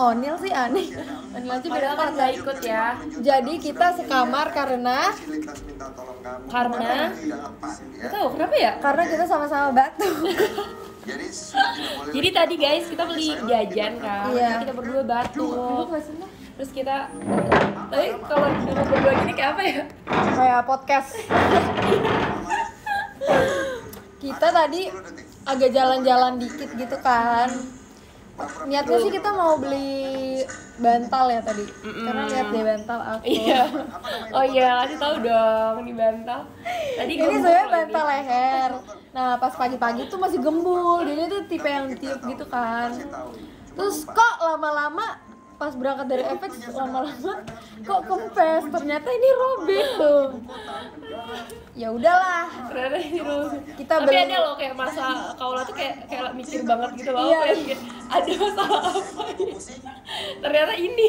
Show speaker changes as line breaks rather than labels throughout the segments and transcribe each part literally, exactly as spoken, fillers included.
Onil sih aneh. Onil aja beda
Padahal kan nggak ikut ya.
Jadi kita sekamar karena
Karena nggak tahu kenapa ya.
karena kita sama-sama batuk.
Jadi tadi guys kita beli jajan kan.
Iya.
Kita berdua batuk. Terus kita, tapi kalau kita berdua gini kayak apa ya?
Kayak podcast. Kita tadi agak jalan-jalan dikit gitu kan. Niatnya sih kita mau beli bantal ya tadi. Mm-mm. Karena lihat deh bantal aku.
Iya. Oh iya, kasih tahu dong ini bantal. Tadi
ini sebenarnya bantal leher. Nah, pas pagi-pagi tuh masih gembul. Jadi tuh tipe yang ditiup gitu kan. Terus kok lama-lama pas berangkat dari F X lama-lama kok kempes, ternyata ini robek tuh. Ya udahlah,
Ternyata ini robek.
Kita
Tapi
beli.
ada loh kayak masa kaula tuh kayak kayak mikir banget gitu loh.
Iya.
Kayak mikir, ada masalah apa ya? Ternyata ini.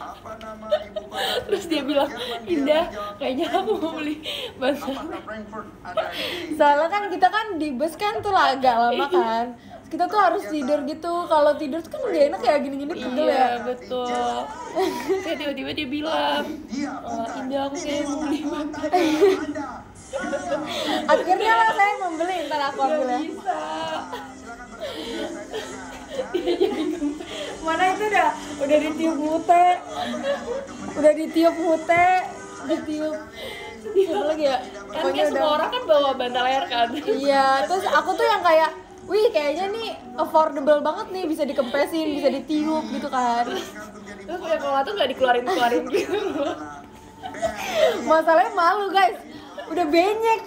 Terus dia bilang, Indah, kayaknya aku mau beli bantal.
Soalnya kan kita kan di bus kan tuh lah agak lama kan. Kita tuh harus tidur gitu. Kalau tidur tuh kan gak enak kayak gini-gini pegel
Iya,
ya.
betul. Kayak tiba-tiba dia bilang, oh, Indah aku kayak mau beli bantal.
Akhirnya lah saya membeli, ntar aku ambil ya.
Bisa. Dia jadi kempes.
Mana itu dah? Udah ditiup mute. Udah ditiup mute, ditiup. Apa lagi ya?
Kan kayak semua orang kan bawa bantal leher kan.
Iya, terus aku tuh yang kayak wih kayaknya nih affordable banget nih, bisa dikempesin, bisa ditiup gitu kan.
Terus kayak kalau tuh nggak dikeluarin-keluarin gitu.
Masalahnya malu guys, udah benyek.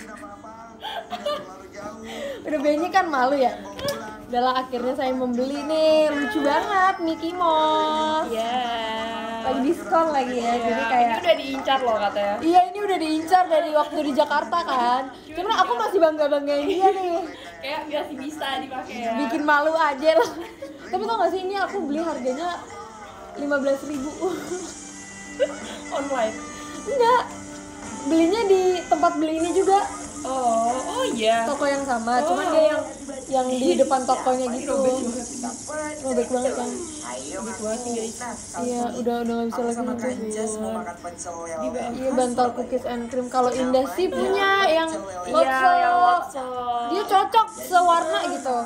Udah benyek kan malu ya. Udahlah akhirnya saya membeli nih, lucu banget Mickey Mouse.
Iya.
Lagi diskon lagi ya, jadi kayak
ini udah diincar loh katanya.
iya ini udah diincar dari waktu di Jakarta kan. Cuman aku masih bangga-banggain dia nih.
Kayak masih bisa dipakai ya.
Bikin malu aja loh. Tapi tau gak sih ini aku beli harganya lima belas ribu.
Online.
Enggak, belinya di tempat beli ini juga,
Oh, oh iya.
toko yang sama,
Oh.
cuman dia yang yang di depan tokonya gitu. Robek banget kan.
Robek banget sih guys.
Iya, udah udah nggak bisa lagi nunggu.
Di
Iya, bantal cookies and cream. Kalau Indah sih punya yang
Iya,
Lotso.
yang Lotso.
Dia cocok sewarna gitu.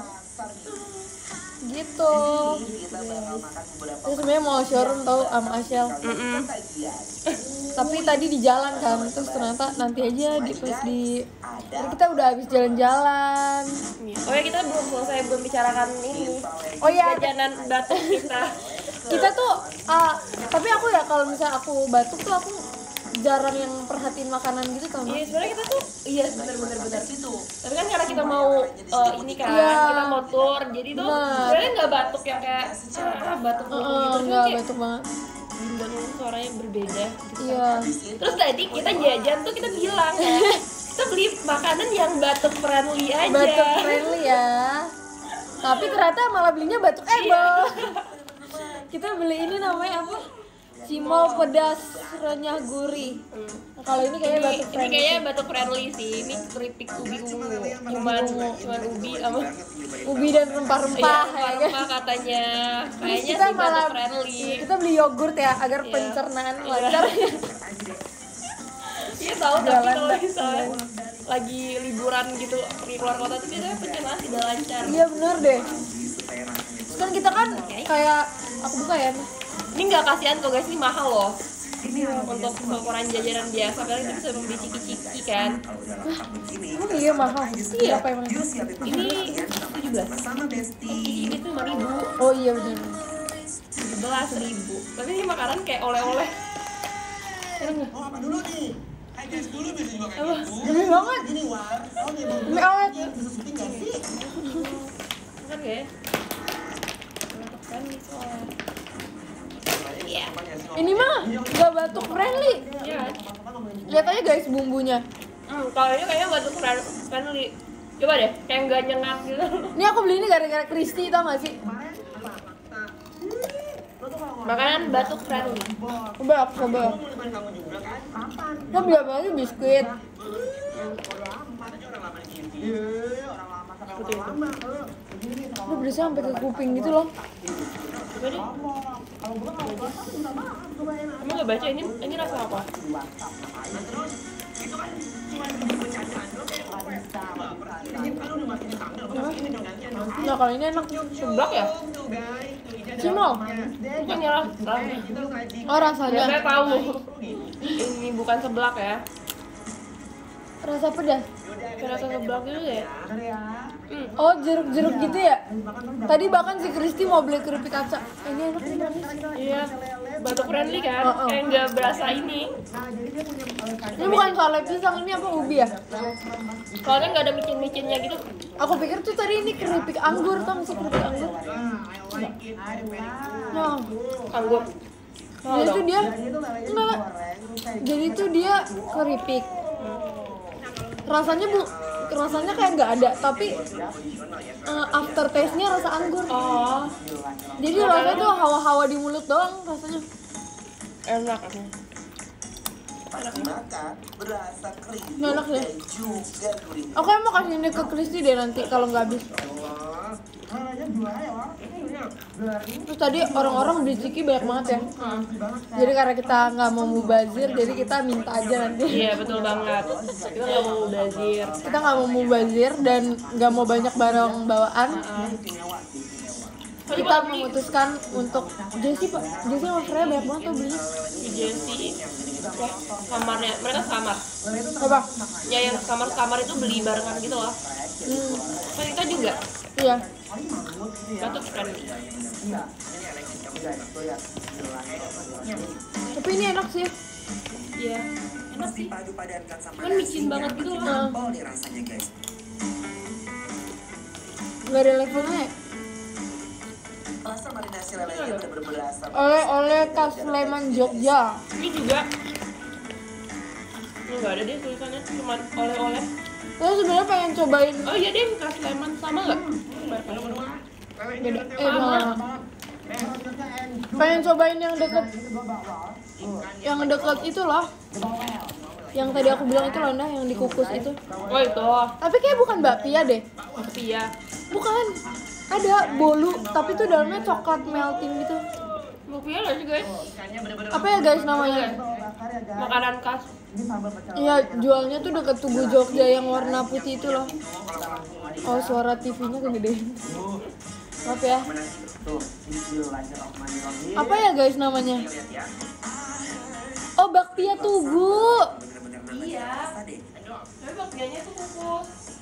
Gitu. Terus sebenarnya mau showroom tau sama Ashel.
Mm-mm.
Tapi tadi di jalan kan, terus ternyata nanti aja di pas di jadi kita udah habis jalan-jalan.
Oh ya, kita belum selesai belum bicarakan ini.
Oh iya,
Jajanan batuk kita.
kita tuh ah, tapi aku ya kalau misalnya aku batuk tuh aku jarang yang perhatiin makanan gitu tau
Iya,
nggak?
sebenarnya kita tuh iya benar-benar benar itu. Tapi kan karena kita mau eh, ini kan,
Iya.
kita mau tour, jadi tuh
Benar.
sebenarnya nggak batuk yang kayak ah, batuk
Heeh,
gitu. Cuma
nggak
kayak
batuk banget.
dan suaranya berbeda. Gitu.
Iya.
Terus tadi kita jajan tuh kita bilang ya, kita beli makanan yang batuk friendly aja.
Batuk friendly ya. Tapi ternyata malah belinya batuk able. Kita beli ini namanya apa? Cimol pedas renyah gurih. Nah, kalau ini kayaknya
Ini,
batuk
ini
friendly.
kayaknya batuk friendly sih. Ini keripik ubi ungu. Cuman cuman ubi sama
Ubi dan rempah-rempah
iya,
ya kan.
rempah katanya. Kayaknya
Kita
sih
malah
batuk friendly.
kita beli yogurt ya agar
Iya.
pencernaan
Iya.
lancar.
Iya tahu, tapi
Jalan,
kalau
Mbak.
misalnya lagi liburan gitu pergi keluar kota tuh biasanya pencernaan tidak lancar.
Iya bener deh. Terus kan kita kan kayak aku buka ya.
Ini nggak kasihan kok guys, ini mahal loh. Untuk ukuran jajanan biasa, padahal kita bisa membeli ciki-ciki kan.
Emang iya mahal.
Iya.
Berapa emang?
Ini tujuh belas. Ciki itu lima ribu,
Oh iya bener.
tujuh belas ribu. Tapi ini makanan kayak oleh-oleh.
Enak nggak?
Oh, apa dulu nih? Hai guys, dulu bisa juga kayak gitu.
Gede banget.
Gini, War. Oh, nih, Bang.
Demi awet.
Bisa syuting nggak sih?
Kan ya? Untuk kan soalnya. Iya.
Ini mah nggak batuk friendly.
Iya.
Lihat aja guys bumbunya.
Hmm, kalau ini kayaknya batuk friendly. Coba deh, kayak nggak nyengat gitu.
Ini aku beli ini gara-gara Kristi tau gak sih?
Makanan batuk friendly.
Coba aku coba. Kan biar lagi biskuit. Udah berasa sampai ke kuping gitu loh.
Coba deh.
Kalau gua kalau puasa minta maaf, gua enak.
Kamu nggak baca ini? Ini rasa apa?
Nah kalau ini enak.
Seblak ya?
Cimol.
Bukan nyala.
Oh rasanya.
Saya tahu. Ini bukan seblak ya.
Rasa pedas.
Kayak rasa seblak gitu ya. Hmm.
Oh jeruk-jeruk gitu ya. Tadi bahkan si Kristi mau beli keripik kaca. Ini enak nih manis.
Iya. Batuk friendly kan?
Oh, oh.
Kayak nggak berasa ini.
Ini bukan sale pisang, ini apa ubi ya?
Soalnya nggak ada micin-micinnya gitu.
Aku pikir tuh tadi ini keripik anggur, tau gak sih keripik anggur? Nah,
Anggur. Oh,
jadi tuh
dong.
dia enggak. Jadi tuh dia keripik. Rasanya bu, rasanya kayak nggak ada, tapi uh, after taste-nya rasa anggur.
Oh,
Jadi rasanya tuh hawa-hawa di mulut doang rasanya.
enak.
Pas dimakan berasa kriuk
Nggak enak deh.
dan juga gurih.
Aku emang kasih ini ke Kristi deh nanti kalau nggak habis.
Harganya dua ya, Wak.
Terus tadi orang-orang beli ciki banyak banget ya. Jadi karena kita nggak mau mubazir, jadi kita minta aja nanti.
Iya betul banget. Kita nggak mau bazir.
Kita nggak mau mubazir dan nggak mau banyak barang bawaan. Kita memutuskan untuk Jessie pak, Jessie sama Freya banyak banget tuh belinya.
Si Jessie, wah, kamarnya mereka kamar.
Apa?
Ya yang kamar-kamar itu beli barengan gitu loh.
Hmm,
Kan kita juga.
iya.
Batuk friendly.
Tapi ini enak sih.
Iya. Enak sih.
Dipadu-padankan sama
Kan micin banget gitu loh.
Nah,
jempol nih rasanya, guys.
nggak ada levelnya ya?
Rasa marinasi lelenya bener-bener berasa.
Oleh-oleh khas Sleman Jogja.
Ini juga. Ini nggak ada deh tulisannya, cuma oleh-oleh.
Terus sebenarnya pengen cobain
Oh iya deh, khas lemon sama nggak?
beda. Eh, sama. Pengen cobain yang deket, yang deket itu loh. Yang tadi aku bilang itu loh, nah, yang dikukus itu.
Oh itu,
Tapi kayak bukan bakpia deh.
tapi ya.
Bukan. Ada bolu, tapi tuh dalamnya coklat melting gitu.
Lumpia nggak sih guys?
Apa ya guys namanya?
Makanan khas.
Iya, jualnya tuh deket Tugu Jogja yang warna putih itu loh. Oh, suara T V-nya kegedean. Maaf ya. Apa ya guys namanya? Oh, bakpia Tugu.
Iya. Tapi bakpianya tuh kukus.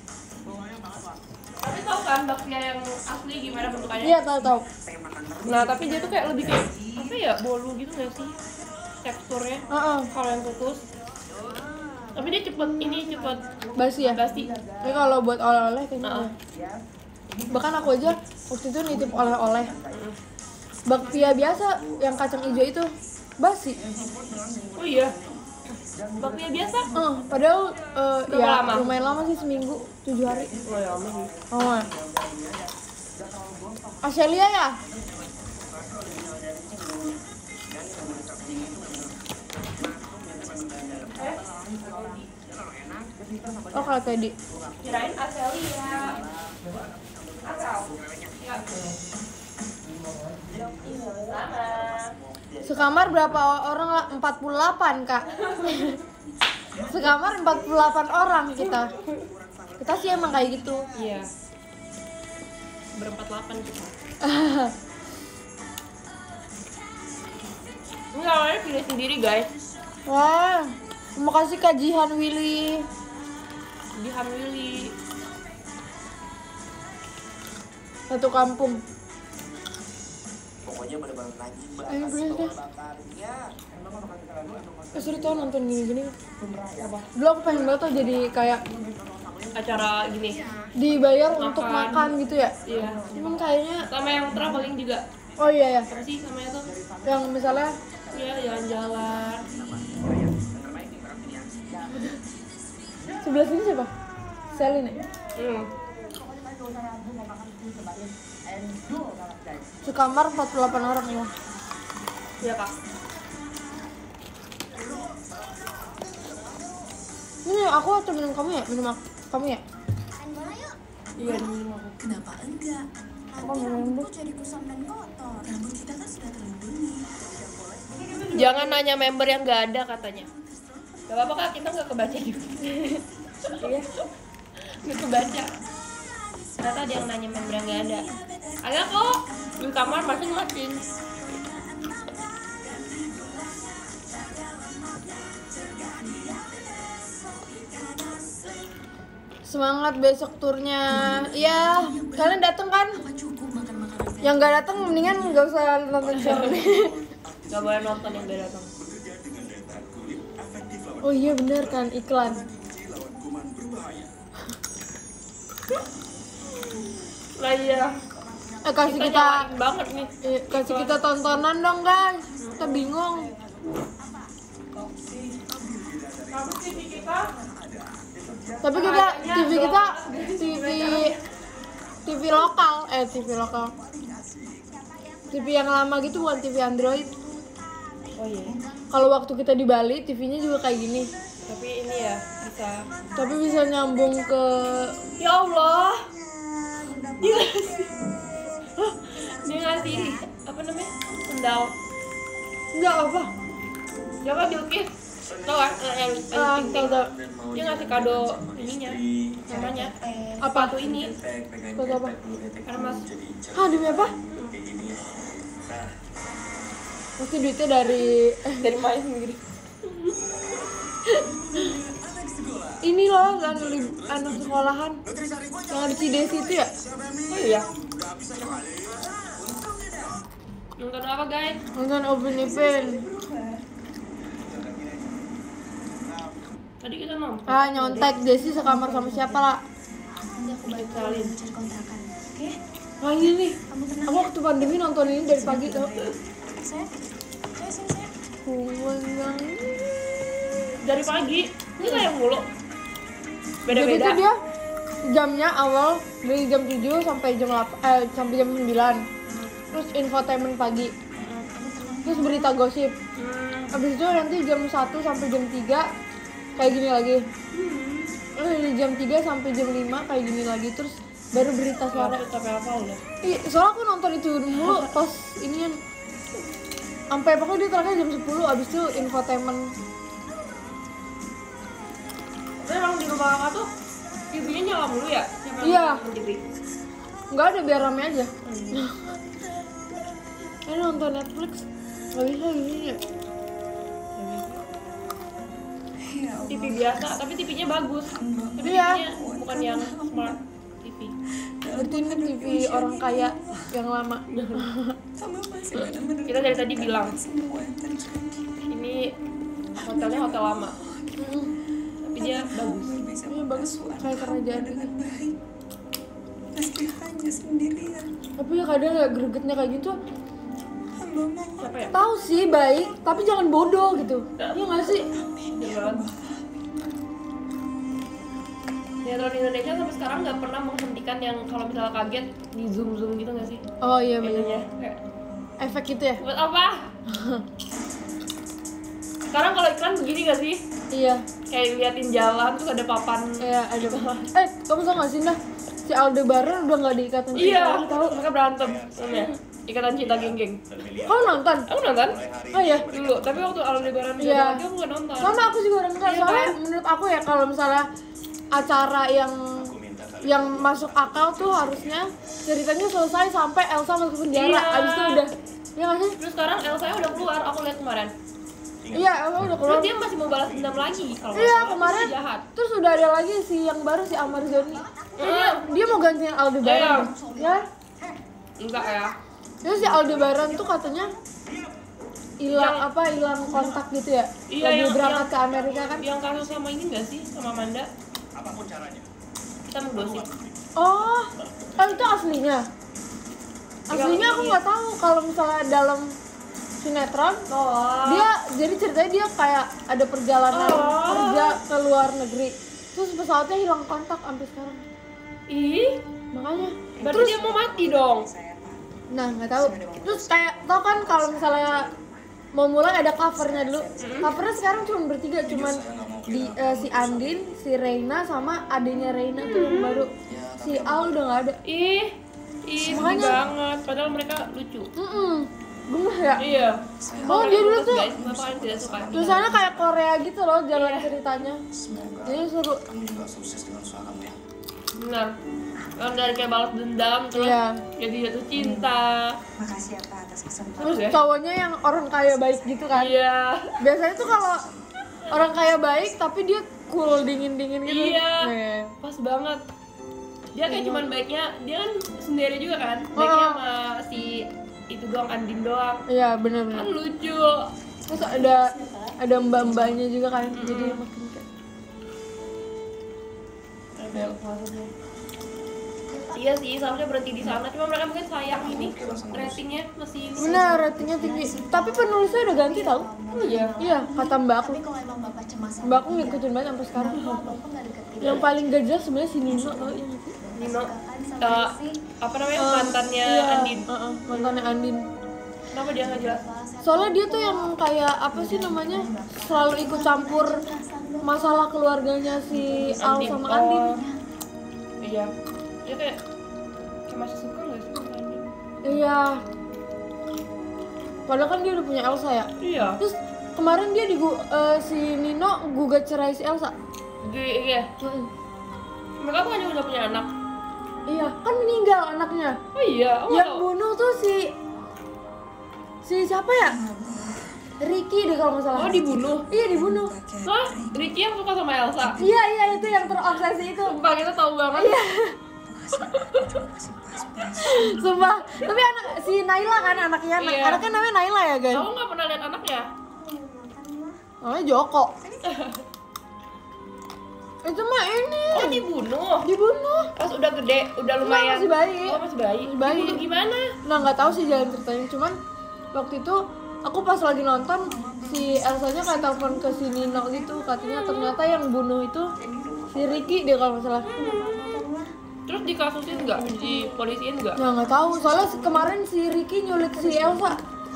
Tapi tau kan bakpia yang asli gimana bentukannya?
Iya, tahu-tahu.
Nah tapi dia tuh kayak lebih kayak apa ya, bolu gitu nggak sih teksturnya?
Heeh.
Kalau yang kukus. Tapi dia cepet ini cepet
Basi ya?
basi.
Tapi kalau buat oleh-oleh kayaknya
Heeh.
iya. Bahkan aku aja waktu itu nitip oleh-oleh bakpia biasa yang kacang hijau itu basi.
Oh iya. Bakpia biasa?
Eh, padahal eh,
Berapa
ya
lama?
lumayan lama sih, seminggu, tujuh hari.
Oh ya aman.
Oh, ya. Aselia ya? Oh kalau tadi
Kirain Aselia. Asal. Enggak. Sama.
sekamar berapa orang lah? empat puluh delapan kak. Sekamar empat puluh delapan orang kita. Kita sih emang kayak gitu.
Iya. Berempat delapan kita. Ini awalnya pilih sendiri guys.
Wah, terima kasih Kak Jihan Willy.
Di Hamili.
Satu kampung.
Pokoknya bener-bener najib
Ayo,
banget
beli deh.
bakarnya.
Eh, seru tau nonton gini-gini. Apa? Dulu aku pengen banget tuh jadi kayak
Acara gini.
dibayar
Makan.
untuk makan gitu ya.
Iya.
Cuman kayaknya,
Sama yang traveling juga.
oh iya ya,
Apa sih sama itu?
yang misalnya
Iya, jalan-jalan.
sebelah sini siapa? Selin ya?
Hmm.
Sekamar empat puluh delapan orang ya.
Iya, Kak.
Ini aku atau minum kamu ya? Minum aku, kamu ya?
Iya, minum aku.
Kenapa enggak?
Apa minum?
Kok jadi kusam dan kotor? Rambut kita kan sudah terlindungi.
Jangan nanya member yang nggak ada katanya. Gak apa-apa kak, kita nggak kebaca juga. Iya. Nggak kebaca. Ternyata ada yang nanya member yang nggak ada. Ada kok di kamar masing-masing.
Semangat besok turnya. Iya, kalian dateng kan?
Apa cukup makan makanan
Yang nggak dateng mendingan nggak usah nonton show.
Gak boleh nonton yang nggak datang.
Oh iya bener kan iklan.
Lah iya.
Eh kasih
Kita
kita,
nyalain banget nih.
eh, kasih kita tontonan dong guys. Kita bingung. Tapi kita T V kita T V T V lokal, eh T V lokal. T V yang lama gitu bukan T V Android.
Oh iya.
Kalau waktu kita di Bali T V-nya juga kayak gini.
Tapi ini ya bisa.
Tapi bisa nyambung ke
Ya Allah. Dia ngasih. Dia ngasih apa namanya? Sendal.
enggak apa?
Siapa Bilkis? Tahu kan? Yang yang
Ah,
pink
tahu, tahu.
Dia ngasih kado ininya. Namanya
Apa?
sepatu ini.
Sepatu apa?
Karena Mas
Hah, demi apa? Pasti duitnya dari eh,
dari main sendiri.
ini loh kan li- anak sekolahan yang ada Cides itu ya.
Oh iya. Nonton apa guys?
Nonton Open Event.
Tadi kita nonton.
Ah, nyontek Desi sekamar sama siapa lah?
aku balik lagi cari kontrakan. Oke?
Wah ini nih,
Kamu tenang
aku waktu pandemi nonton ini dari pagi tau.
saya. Saya sini saya.
Kumenang.
Dari pagi. Ini kayak mulu.
Jadi
Beda-beda.
itu dia jamnya awal dari jam tujuh sampai jam delapan, eh sampai jam sembilan. Terus infotainment pagi. Terus berita gosip.
Hmm.
Habis itu nanti jam satu sampai jam tiga kayak gini lagi. Terus dari jam tiga sampai jam lima kayak gini lagi, terus baru berita sore.
Sampai apa udah?
Ih, soalnya aku nonton itu dulu pas ini yang sampai pokoknya dia terakhir jam sepuluh, abis itu infotainment.
Tapi emang di rumah kakak tuh T V-nya nyala mulu ya? Siapa yang
Iya.
nonton T V?
Enggak ada, biar rame aja. Ini nonton Netflix nggak bisa gini ya.
T V biasa, tapi T V-nya bagus. Tapi
Iya.
T V-nya bukan yang smart T V.
Berarti ini T V orang kaya yang lama.
Kamu masih benar-benar
Kita dari tadi bilang
semua yang terjadi.
ini hotelnya hotel lama,
Mm.
tapi dia bagus.
Bisa
Ini bagus kayak kerajaan gitu.
dengan baik. Meski hanya sendirian.
Tapi ya kadang ya gregetnya kayak gitu.
Hamba mohon.
Siapa ya?
Tahu sih baik, tapi jangan bodoh gitu. Iya nggak sih?
Beneran. Sinetron Indonesia sampai sekarang nggak pernah menghentikan yang kalau misalnya kaget di zoom zoom gitu nggak sih?
Oh iya benar.
Ininya kayak
Efek gitu ya?
buat apa? Sekarang kalau iklan begini nggak sih?
Iya.
Kayak liatin jalan terus ada papan.
Iya ada. Eh kamu tau nggak sih nah? Si Aldebaran udah nggak di ikatan cinta
Iya,
lagi, tahu?
mereka berantem. Iya. Ikatan cinta geng-geng.
Kamu nonton?
Aku nonton
Oh iya.
dulu, tapi waktu Aldebaran udah
Iya.
lagi aku nggak nonton.
Sama aku juga udah enggak,
Iya
soalnya
kan?
menurut aku ya kalau misalnya acara yang yang masuk akal tuh harusnya ceritanya selesai sampai Elsa masuk penjara.
Iya.
Abis itu udah. Iya nggak sih?
Terus sekarang Elsa udah keluar, aku lihat kemarin.
Iya, Elsa udah
Terus
keluar.
dia masih mau balas dendam lagi kalau nggak
Iya
salah.
kemarin.
Dia jahat.
Terus udah ada lagi si yang baru si Amar Zoni. Dia, dia mau gantiin Aldebaran. Ya.
Enggak ya.
Terus si Aldebaran tuh katanya hilang
Yang-
apa hilang kontak gitu ya?
Iya,
Lagi
yang-
berangkat
yang-
ke Amerika kan?
Yang kasus sama ini nggak sih sama Amanda? Kita mau gosip.
Oh, oh itu aslinya. Aslinya aku nggak tahu kalau misalnya dalam sinetron
Oh.
dia jadi ceritanya dia kayak ada perjalanan
Oh.
kerja ke luar negeri. Terus pesawatnya hilang kontak sampai sekarang.
Ih,
Makanya.
berarti
Terus
dia mau mati dong.
nah nggak tahu. Terus kayak tau kan kalau misalnya mau mulai ada covernya dulu. Covernya sekarang cuma bertiga, cuman di eh, si Andin, si Reina sama adiknya Reina tuh yang baru. si Al udah nggak ada.
Ih, ih sedih
Makanya-
banget. Padahal mereka lucu.
Mm-mm. Gemes ya.
Iya.
Oh, dia dulu tuh
guys, kenapa kalian tidak suka?
tulisannya kayak Korea gitu loh jalan
Iya.
ceritanya.
Semoga
Jadi seru.
kamu juga sukses dengan usaha kamu ya.
Benar. Kan dari kayak balas dendam terus
Iya.
jadi jatuh cinta.
Makasih ya Pak atas kesempatan.
Terus
ya?
cowoknya yang orang kaya baik gitu kan.
Iya.
Biasanya tuh kalau orang kaya baik tapi dia cool dingin-dingin gitu.
Iya.
Nih.
Pas banget. Dia kayak
Iya.
cuman baiknya, dia kan sendiri juga kan. Baiknya
Oh.
sama si itu doang, Andin doang.
Iya
Kan
benar-benar.
lucu.
Terus ada ada mbak-mbaknya juga kan.
Mm-mm.
Jadi makin kayak
Rebel maksudnya. Iya sih, seharusnya berhenti di sana. Cuma mereka mungkin sayang ini ratingnya masih ini.
benar ratingnya tinggi. Tapi penulisnya udah ganti tau.
Oh iya.
Iya kata mbak aku.
Tapi kalau emang bapak cemas sama
Mbak aku ngikutin banget sampai sekarang.
bapak nggak deketin
Yang paling gak jelas sebenarnya si Nino tau yang itu.
Nino,
kan sampai
eh,
sih
apa namanya mantannya
Iya,
Andin.
uh-uh, mantannya Andin.
Kenapa dia nggak jelas?
Soalnya dia tuh yang kayak apa sih namanya selalu ikut campur masalah keluarganya si Al sama Andin.
Oh, iya. Dia kayak kayak masih suka nggak sih sama Andin?
Iya. Padahal kan dia udah punya Elsa ya.
Iya.
Terus kemarin dia di si Nino gugat cerai si Elsa.
G- iya.
Mm-mm.
Mereka bukannya udah punya anak?
Iya, kan meninggal anaknya.
Oh iya. Oh,
Yang
nggak tahu.
bunuh tuh si si siapa ya? Ricky deh kalau nggak salah.
Oh dibunuh.
Iya dibunuh.
Hah? Ricky yang suka sama Elsa?
Iya iya itu yang terobsesi itu.
Sumpah kita tahu banget.
Iya. Sumpah. Tapi anak si Naila kan anaknya.
Iya.
Anaknya namanya Naila ya guys.
Kamu nggak pernah lihat anaknya?
Namanya Joko. Itu mah ini
Oh dibunuh.
dibunuh.
Pas udah gede, udah lumayan.
masih bayi.
Oh masih bayi.
Masih bayi.
Dibunuh gimana?
Nah nggak tahu sih jalan ceritanya. Cuman waktu itu aku pas lagi nonton si Elsanya kayak telepon ke si Nino gitu katanya ternyata yang bunuh itu si Ricky dia kalau nggak salah.
Terus dikasusin nggak? Dipolisiin nggak?
Ya nggak tahu soalnya si- kemarin si Ricky nyulik si Elsa.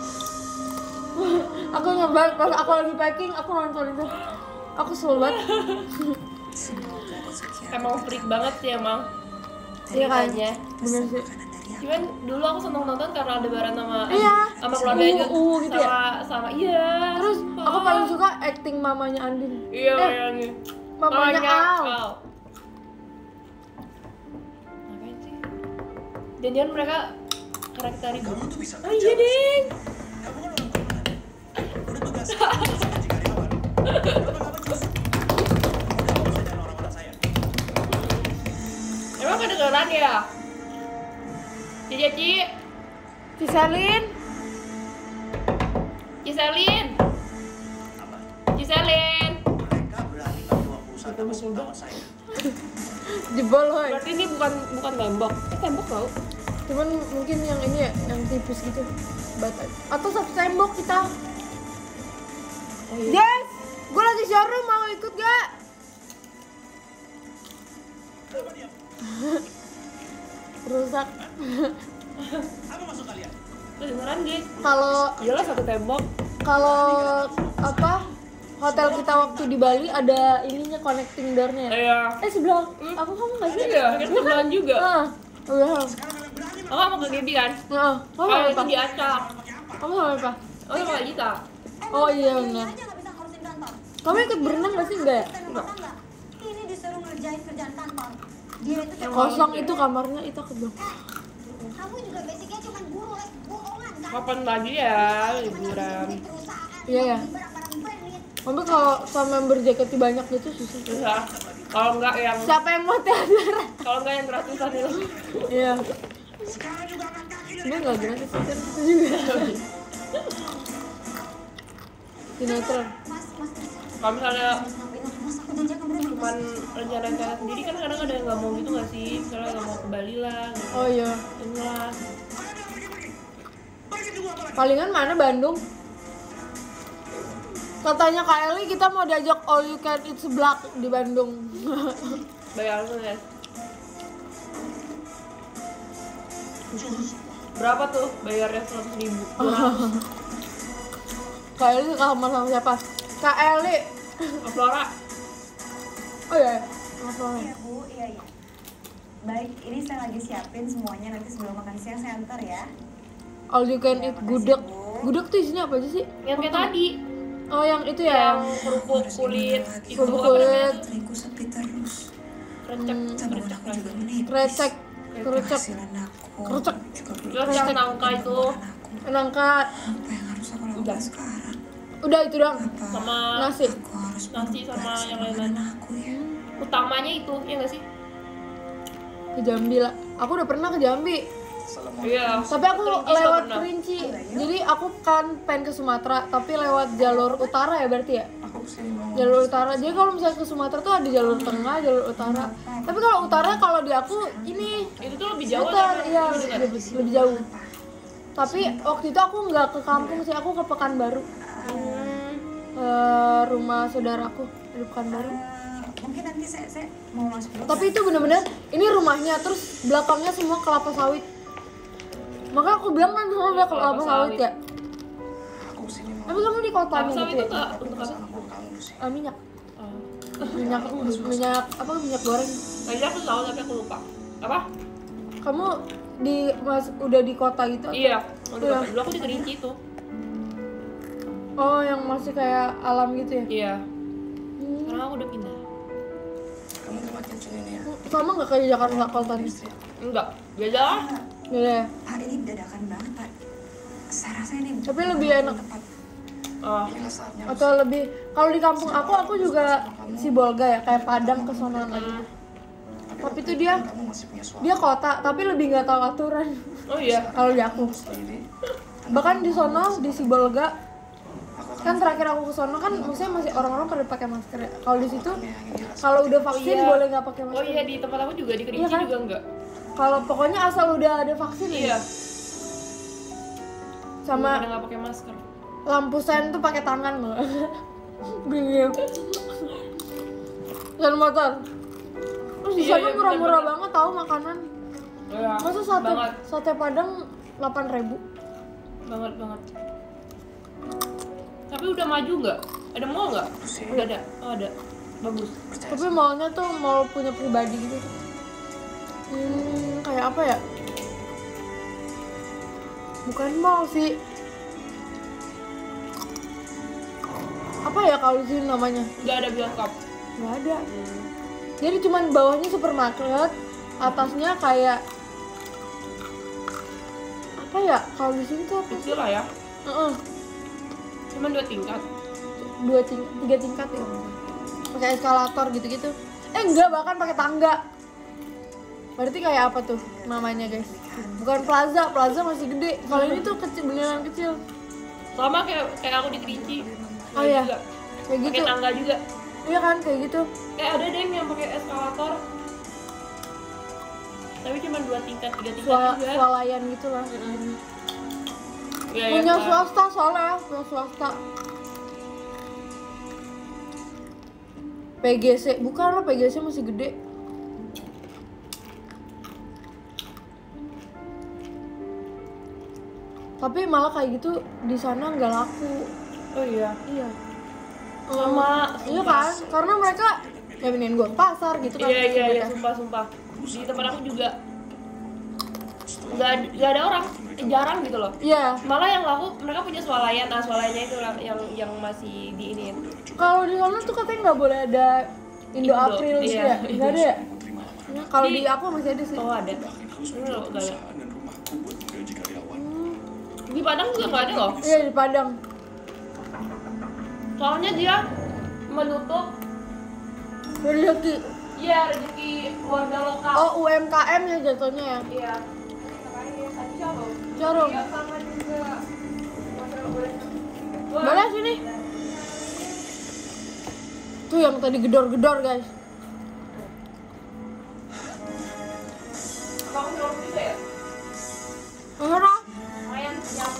Aku ngebar pas aku lagi packing aku nonton itu. Aku kesel banget.
Semoga rezeki aku
Emang freak banget sih emang.
Iya kan?
Ceritanya.
Bener sih.
makanan dari aku.
Cuman dulu aku seneng nonton karena ada bareng sama
Iya.
sama keluarganya
Uh, uh, gitu
sama sama iya.
Terus aku paling suka acting mamanya Andin.
Iya
Eh,
yang
mamanya Al.
Ngapain sih? Jangan-jangan mereka karakter itu.
Kamu tuh bisa
Oh iya ding.
Kamu kan orang komandan. Udah tugas. Jika di awal. Kenapa kamu terus? Udah usah jangan orang-orang saya.
Emang kedengeran ya? Cici Ci,
Si Selin.
Ciselin,
Apa?
Ciselin.
Mereka berani membawa perusahaan atas utama saya.
Jebol hoy.
Berarti ini bukan bukan tembok. Eh, tembok tau?
Cuman mungkin yang ini ya, yang tipis gitu. Bata. Atau satu tembok kita.
Oh iya.
Yes, gue lagi showroom mau ikut gak? Rusak.
Apa maksud kalian?
Kedengeran guys.
Kalau
Iyalah satu tembok.
kalau apa hotel kita waktu di Bali ada ininya connecting door-nya. ya?
Iya.
Eh sebelah aku kamu nggak sih?
Iya, kan sebelahan juga.
Ah, udah.
Oh, kamu ke Gaby kan?
Nah, kamu
Oh,
sama
itu
apa?
diacak.
Kamu sama apa?
Oh, sama Gita.
Oh iya benar.
aja nggak bisa ngurusin kantor.
Kamu ikut berenang nggak sih enggak ya?
Kita rumah tangga. Ini disuruh ngerjain kerjaan kantor. Dia itu cuma
Kosong itu kamarnya itu aku bilang.
kamu juga basicnya cuma guru les bohongan kan?
Kapan lagi ya liburan?
Perusahaan
Iya ya.
barang-barang branded.
Tapi kalau sama member J K T banyak gitu susah.
Susah. Kalau enggak yang
Siapa yang mau teater?
kalau enggak yang gratisan itu.
Iya. Ini nggak gratis teater itu juga. Sinetron.
Mas, mas, mas.
Kalau misalnya
Ngapain? Mas, aku janji aku bener.
cuman rencana-rencana sendiri kan kadang ada yang nggak mau gitu nggak sih? Misalnya nggak mau ke Bali lah, gitu.
Oh iya.
Inilah.
Palingan mana Bandung? Katanya Kak Eli kita mau diajak all you can eat seblak di Bandung.
Bayangin guys. Berapa tuh bayarnya seratus ribu?
Kak Eli sama sama siapa? Kak Eli.
Flora.
Oh iya. Sama Flora.
Bu, iya, iya.
Baik, ini saya lagi siapin semuanya, nanti sebelum makan siang saya antar ya.
All you can eat gudeg. Gudeg tuh isinya apa aja sih?
Yang kayak tadi,
Oh yang itu ya.
yang kerupuk kulit itu
Kerupuk
apa namanya?
kulit,
Bateraiku sepi terus.
Krecek,
Tabungan
krecek
aku
lagi.
juga menipis.
krecek, kerucek,
Penghasilan aku
Kerucek.
juga belum
Terus yang nangka itu
aku.
nangka.
Apa yang harus aku lakukan sekarang?
Udah itu doang.
Apa
sama
Nasi.
aku harus
Nasi sama
berubah
yang
sama
lain-lain.
aku ya?
utamanya itu, ya nggak sih?
Ke Jambi lah. Aku udah pernah ke Jambi.
Iya.
Tapi aku
Kerinci juga
lewat
pernah.
Kerinci. Jadi aku kan pengen ke Sumatera, tapi lewat jalur utara ya berarti ya.
Aku kesini mau
Jalur utara. Jadi kalau misalnya ke Sumatera tuh ada jalur tengah, jalur utara. Tapi kalau utara kalau di aku ini
Itu tuh lebih jauh
muter,
daripada
iya
lebih dekat.
lebih, lebih jauh. Tapi waktu itu aku nggak ke kampung sih, aku ke Pekanbaru.
Hmm.
Ke rumah saudaraku di Pekanbaru.
Eh, mungkin nanti saya, saya mau masuk dulu.
Tapi itu bener-bener ini rumahnya, terus belakangnya semua kelapa sawit. Makanya aku bilang kan semua
Kelapa
kelapa sawit
sawit.
ya.
aku kesini mau
Tapi kamu di kotanya
Kelapa
gitu
sawit
ya?
itu nggak untuk apa?
aku ke kamu sih.
Ah, minyak,
Oh.
minyak, minyak apa minyak goreng.
Kayaknya aku tahu tapi aku lupa. Apa?
Kamu di mas udah di kota gitu? atau-
Iya. Untuk
Iya.
apa? Dulu aku di Kerinci itu.
Oh yang masih kayak alam gitu ya?
Iya.
Hmm.
Sekarang aku udah pindah.
Kamu makin sini nih ya.
Sama nggak kayak Jakarta kotanya?
Enggak. Beda lah.
Beda ya?
Pak, ini dadakan banget Pak. Saya rasa ini
Tapi lebih enak.
tepat.
Oh.
Inilah saatnya.
Atau lebih kalau di kampung aku aku juga Sibolga ya kayak Padang kesonoan lagi. Tapi itu dia
Kamu masih punya suara.
dia kota tapi lebih nggak tahu aturan
Oh iya.
kalau di aku.
Ini
Bahkan di sono di Sibolga
aku akan
kan terakhir aku ke sono kan maksudnya masih orang-orang pada pakai masker ya. Kalau di situ
menyayangi rasa.
kalau udah vaksin
iya.
boleh nggak pakai
Oh
masker.
iya, di tempat aku juga di Kerinci
Iya kan?
juga enggak.
Kalau pokoknya asal udah ada vaksin
Iya.
ya. Sama
Pada nggak pakai masker.
lampu sen tuh pakai tangan loh. Bingung. Dan motor. Terus di
Iya,
sana
iya,
murah-murah
bener-bener.
banget tahu makanan.
Iya.
Masa sate
Banget.
sate Padang delapan ribu?
Banget banget. Tapi udah maju nggak? Ada mall nggak? Udah ada. Oh ada. Bagus.
Tapi mallnya tuh mall punya pribadi gitu. Hmm, kayak apa ya? Bukan mall sih. Apa ya kalau di sini namanya?
Nggak ada bioskop.
Nggak ada. Jadi cuman bawahnya supermarket, atasnya kayak apa ya? Kalau di sini tuh apa?
Kecil lah ya.
Heeh,
Cuman dua tingkat.
dua ting tiga tingkat ya. Pakai eskalator gitu-gitu. Eh enggak, bahkan pakai tangga. Berarti kayak apa tuh namanya, guys? Bukan plaza, plaza masih gede. Kalau ini tuh kecil, beneran kecil.
Sama kayak kayak aku di Kerinci.
Oh iya,
Juga.
kayak
Pakai
gitu.
tangga juga.
Iya kan, kayak gitu.
Kayak ada deh yang pakai eskalator. Tapi cuma dua tingkat, tiga tingkat
Swa-
juga.
swalayan gitu lah.
Iya, iya,
Punya
Kak.
swasta soalnya, ya, punya swasta. P G C, bukan lah, P G C masih gede. Tapi malah kayak gitu di sana nggak laku.
Oh iya.
Iya.
Sama.
Iya kan? Karena mereka ya mendingan gue ke pasar gitu kan.
Iya iya iya,
mereka.
sumpah sumpah. Di tempat aku juga nggak ad- nggak ada orang, Eh, jarang gitu loh.
Iya.
Malah yang laku mereka punya swalayan, nah swalayannya itu lah yang yang masih di ini.
Kalau di sana tuh katanya nggak boleh ada Indo
Indo,
April gitu
iya.
ya? Nggak ada ya?
Terima lamaran
Ya, kalau
Di-
di aku masih ada sih.
Oh ada.
bahkan harus
Ini
menjual
loh, nggak ada.
perusahaan dan rumahku buat menggaji karyawan.
Di Padang juga nggak ada loh.
Iya di Padang.
Soalnya dia menutup
Rezeki.
ya rezeki warga lokal.
Oh U M K M ya jatuhnya ya.
Iya. Tadi siapa?
Jarum.
Iya, sama juga.
Mana sini? Tuh yang tadi gedor-gedor guys.
Apa aku nyolong juga ya?
Merah.
Lumayan kenyang.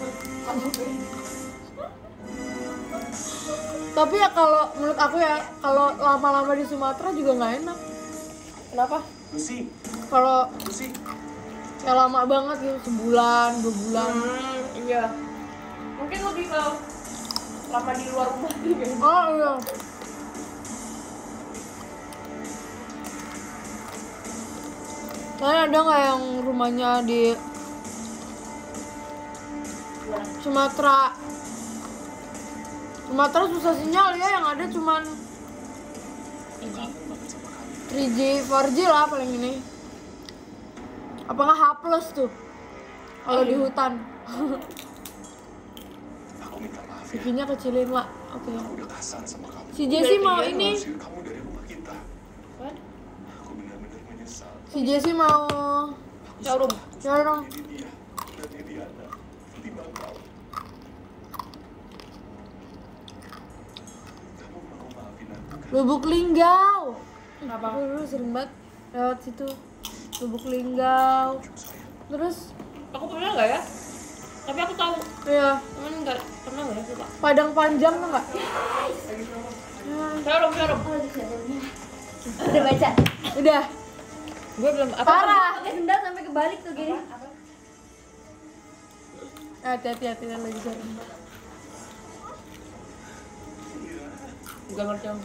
Tapi ya kalau menurut aku ya kalau lama-lama di Sumatera juga nggak enak.
Kenapa?
Lucy,
Kalau
Lucy.
kayak lama banget gitu sebulan, dua bulan.
Hmm, iya. Mungkin lebih ke lama di luar rumah sih kayaknya.
Oh iya. Kalian ada nggak yang rumahnya di Sumatera? Sumatera susah sinyal ya, yang ada cuman tiga G, empat G lah paling ini. Apakah H plus tuh kalau di hutan?
Aku minta maaf
C
ya.
V-nya kecilin lah. Oke.
Aku udah kasar sama kamu.
Si Jessie mau
Iya,
ini.
Usir kamu dari rumah kita.
What?
Aku benar-benar menyesal.
Si Jessie mau
Showroom.
showroom.
Ini dia dan ini Diana. Timbang kau. Kamu mau maafin aku kan?
Lubuk Linggau.
Kenapa?
Aku dulu sering banget lewat situ. Lubuk Linggau. Terus
Aku pernah nggak ya? Tapi aku tahu.
ya
Cuman nggak pernah nggak ya lupa.
Padang Panjang tuh nggak?
Showroom, showroom.
Udah baca.
Udah.
Gue belum apa?
Parah.
Pakai sendal sampai kebalik tuh gini.
Hati-hati hati lagi showroom.
Gak ngerti aku.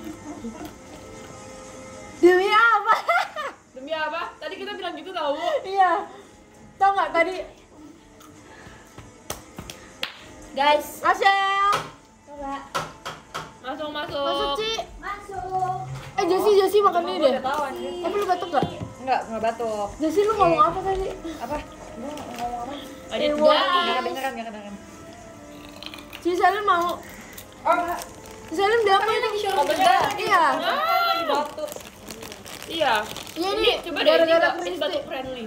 Demi apa?
Demi apa? Tadi kita bilang gitu tahu.
Iya. Tau nggak tadi?
Guys,
Asel.
coba
Masuk, masuk.
Masuk Ci.
masuk.
Eh Jessie Jessie makan ini deh.
Udah tahu anjir.
Tapi lu batuk nggak?
Enggak, enggak batuk.
Jessie lu ngomong apa tadi?
Apa? Gue ngomong apa? Ada
Eh,
tiga.
wah.
Enggak kedengeran, enggak kedengeran.
Si Salim mau.
Oh, enggak.
Si Salim bilang apa ini?
Oh, bener.
Iya.
Ah, lagi batuk. Iya.
Iya
Ini
nih.
coba deh ini
gara-gara
nggak- ini
Kristi.
batuk friendly.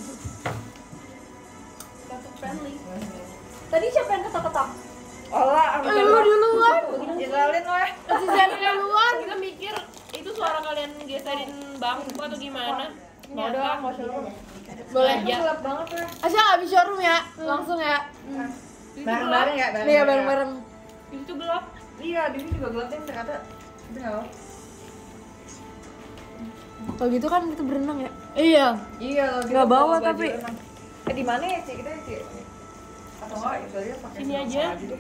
Batuk friendly.
Tadi siapa yang ketok-ketok?
Olah,
Eh, lu duluan.
Israelin lo ya.
Si Salim duluan.
Kita mikir itu suara kalian geserin bangku atau gimana? Mau dong, mau showroom.
Boleh.
aja.
Gelap banget ya.
Asal habis showroom ya. Langsung ya.
Bareng-bareng ya,
Iya bareng-bareng.
Di situ gelap.
Iya, di sini juga gelap deh ternyata. Benar.
Kalau gitu kan kita berenang ya. Iya.
Iya, loh.
Nggak bawa tapi.
Eh di mana ya, Ci? Kita Ci. Atau enggak itu aja pakai
Sini
sama
aja.
deh.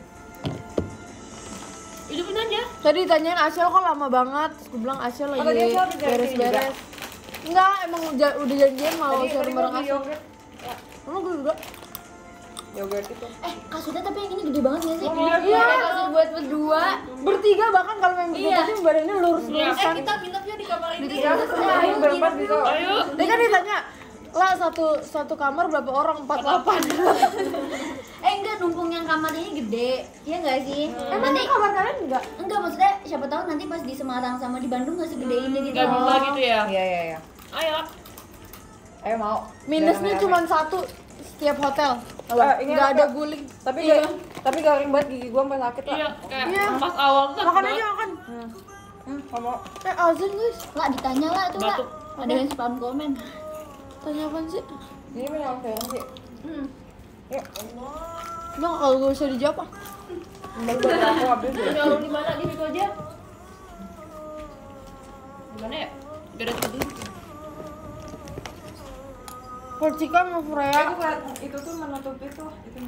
Hidupin aja.
Tadi ditanyain Asel kok lama banget. Terus gue bilang Asel lagi
Oh, tadi Asel udah janjian
beres-beres. Enggak, emang udah, udah janjian mau
Tadi
showroom
tadi
bareng
gua beli
Asel.
yogurt.
Emang gue juga.
Yogurt itu.
Eh, kasutnya tapi yang ini gede banget ya sih?
Iya.
Kasut buat berdua.
Bertiga bahkan kalau memang
Iya.
bertiga tuh badannya lurus-lurusan.
Eh, kita nginepnya di kamar ini.
Iya, ayo berempat bisa.
Ayo.
Dia kan ditanya, lah satu satu kamar berapa orang? empat puluh delapan.
Eh, enggak, numpung yang kamar ini gede. Iya enggak sih?
Emang
Nanti
kamar kalian enggak?
enggak, maksudnya siapa tahu nanti pas di Semarang sama di Bandung nggak segede ini gitu.
Gak bisa gitu ya.
Iya, iya, iya.
Ayo.
Ayo mau.
Minusnya
Rame-rame.
cuma satu setiap hotel.
Eh, ini
Nggak
apa?
ada guling.
Tapi
Iya.
ga- tapi garing banget gigi gua sampai sakit lah.
Iya, kayak
Iya.
pas awal tuh
Makan
sakit
aja
banget.
makan.
Hmm, kamu
Eh azan guys.
Lah ditanya lah tuh lah.
Batuk.
Ada yang spam komen.
Tanya apaan sih?
ini mah yang sayang sih.
Hmm.
Yuk,
Bang kalau gue bisa dijawab ah.
baru buat aku habis deh.
Showroom di mana? Di situ aja. Di mana ya? Gak ada tadi.
Porcika sama
Aku
Freya.
lihat itu tuh menutup itu. itu.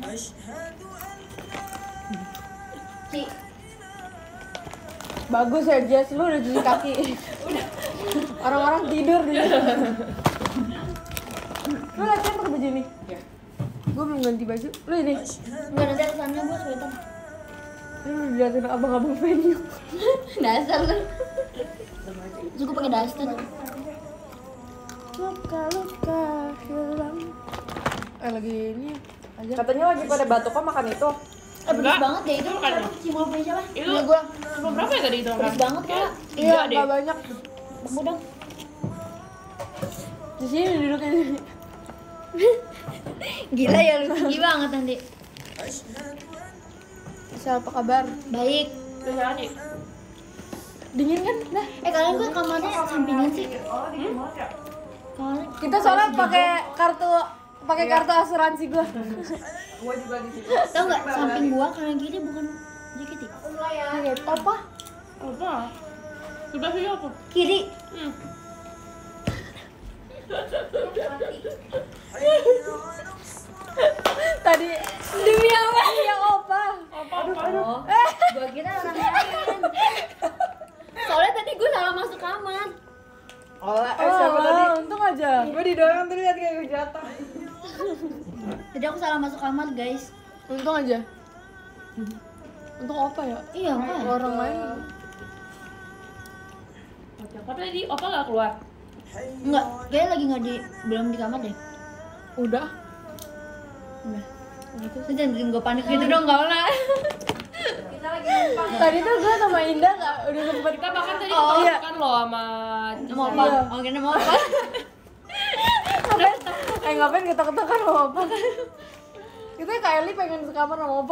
Ci,
Bagus ya Jess, lu udah cuci kaki. Orang-orang tidur di situ. Lu latihan pakai baju ini?
Iya.
Gue belum ganti baju. Lu ini?
enggak nanti atasannya gua sweater.
Lu udah diliatin abang-abang venue.
Dasar lu. Cukup pakai daster.
Luka-luka hilang. Eh lagi ini aja.
Katanya lagi pada batuk kok makan itu.
Eh, pedes
Enggak.
banget deh itu.
Makan.
Cimol punya siapa?
Itu
Ini gua.
sebelum berapa ya tadi itu?
Pedes banget kak.
Iya,
Enggak deh.
enggak banyak.
Temu dong.
Di sini duduknya.
Gila ya lu tinggi banget nanti.
Asal apa kabar?
Baik.
Terus aja.
Dingin kan? Dah.
Eh kalian kok kamarnya sampingan sih?
Oh, dingin banget ya.
Kamarnya
Kita soalnya pakai kartu pakai kartu asuransi gua.
Gua juga di situ.
tau nggak samping gua kanan kiri bukan J K T.
Iya, apa?
Apa? Sudah sih aku.
Kiri.
Hmm.
Tadi demi apa? Ya opa.
Apa? Apa?
Oh, gua kira orang lain. Soalnya tadi gua salah masuk kamar.
Oh, eh
Oh,
siapa tadi?
untung aja.
Gua di dalam jatuh.
Tadi aku salah masuk kamar guys.
Untung aja. Untung apa ya?
Iya kan?
Orang main.
Kok tadi opa nggak keluar?
Enggak, kayaknya lagi nggak di belum di kamar deh.
Udah.
Udah. Gitu. Lu jangan bikin gue panik gitu dong, gak lah.
Tadi tuh gue sama Indah nggak udah sempet
Kita bahkan tadi
Oh, iya.
kan loh sama
Mau apa?
Iya.
Oh, kena mau apa?
ngapain? Eh ngapain ketok-ketok kan sama Opa? Kita Kak Eli pengen sekamar sama Opa.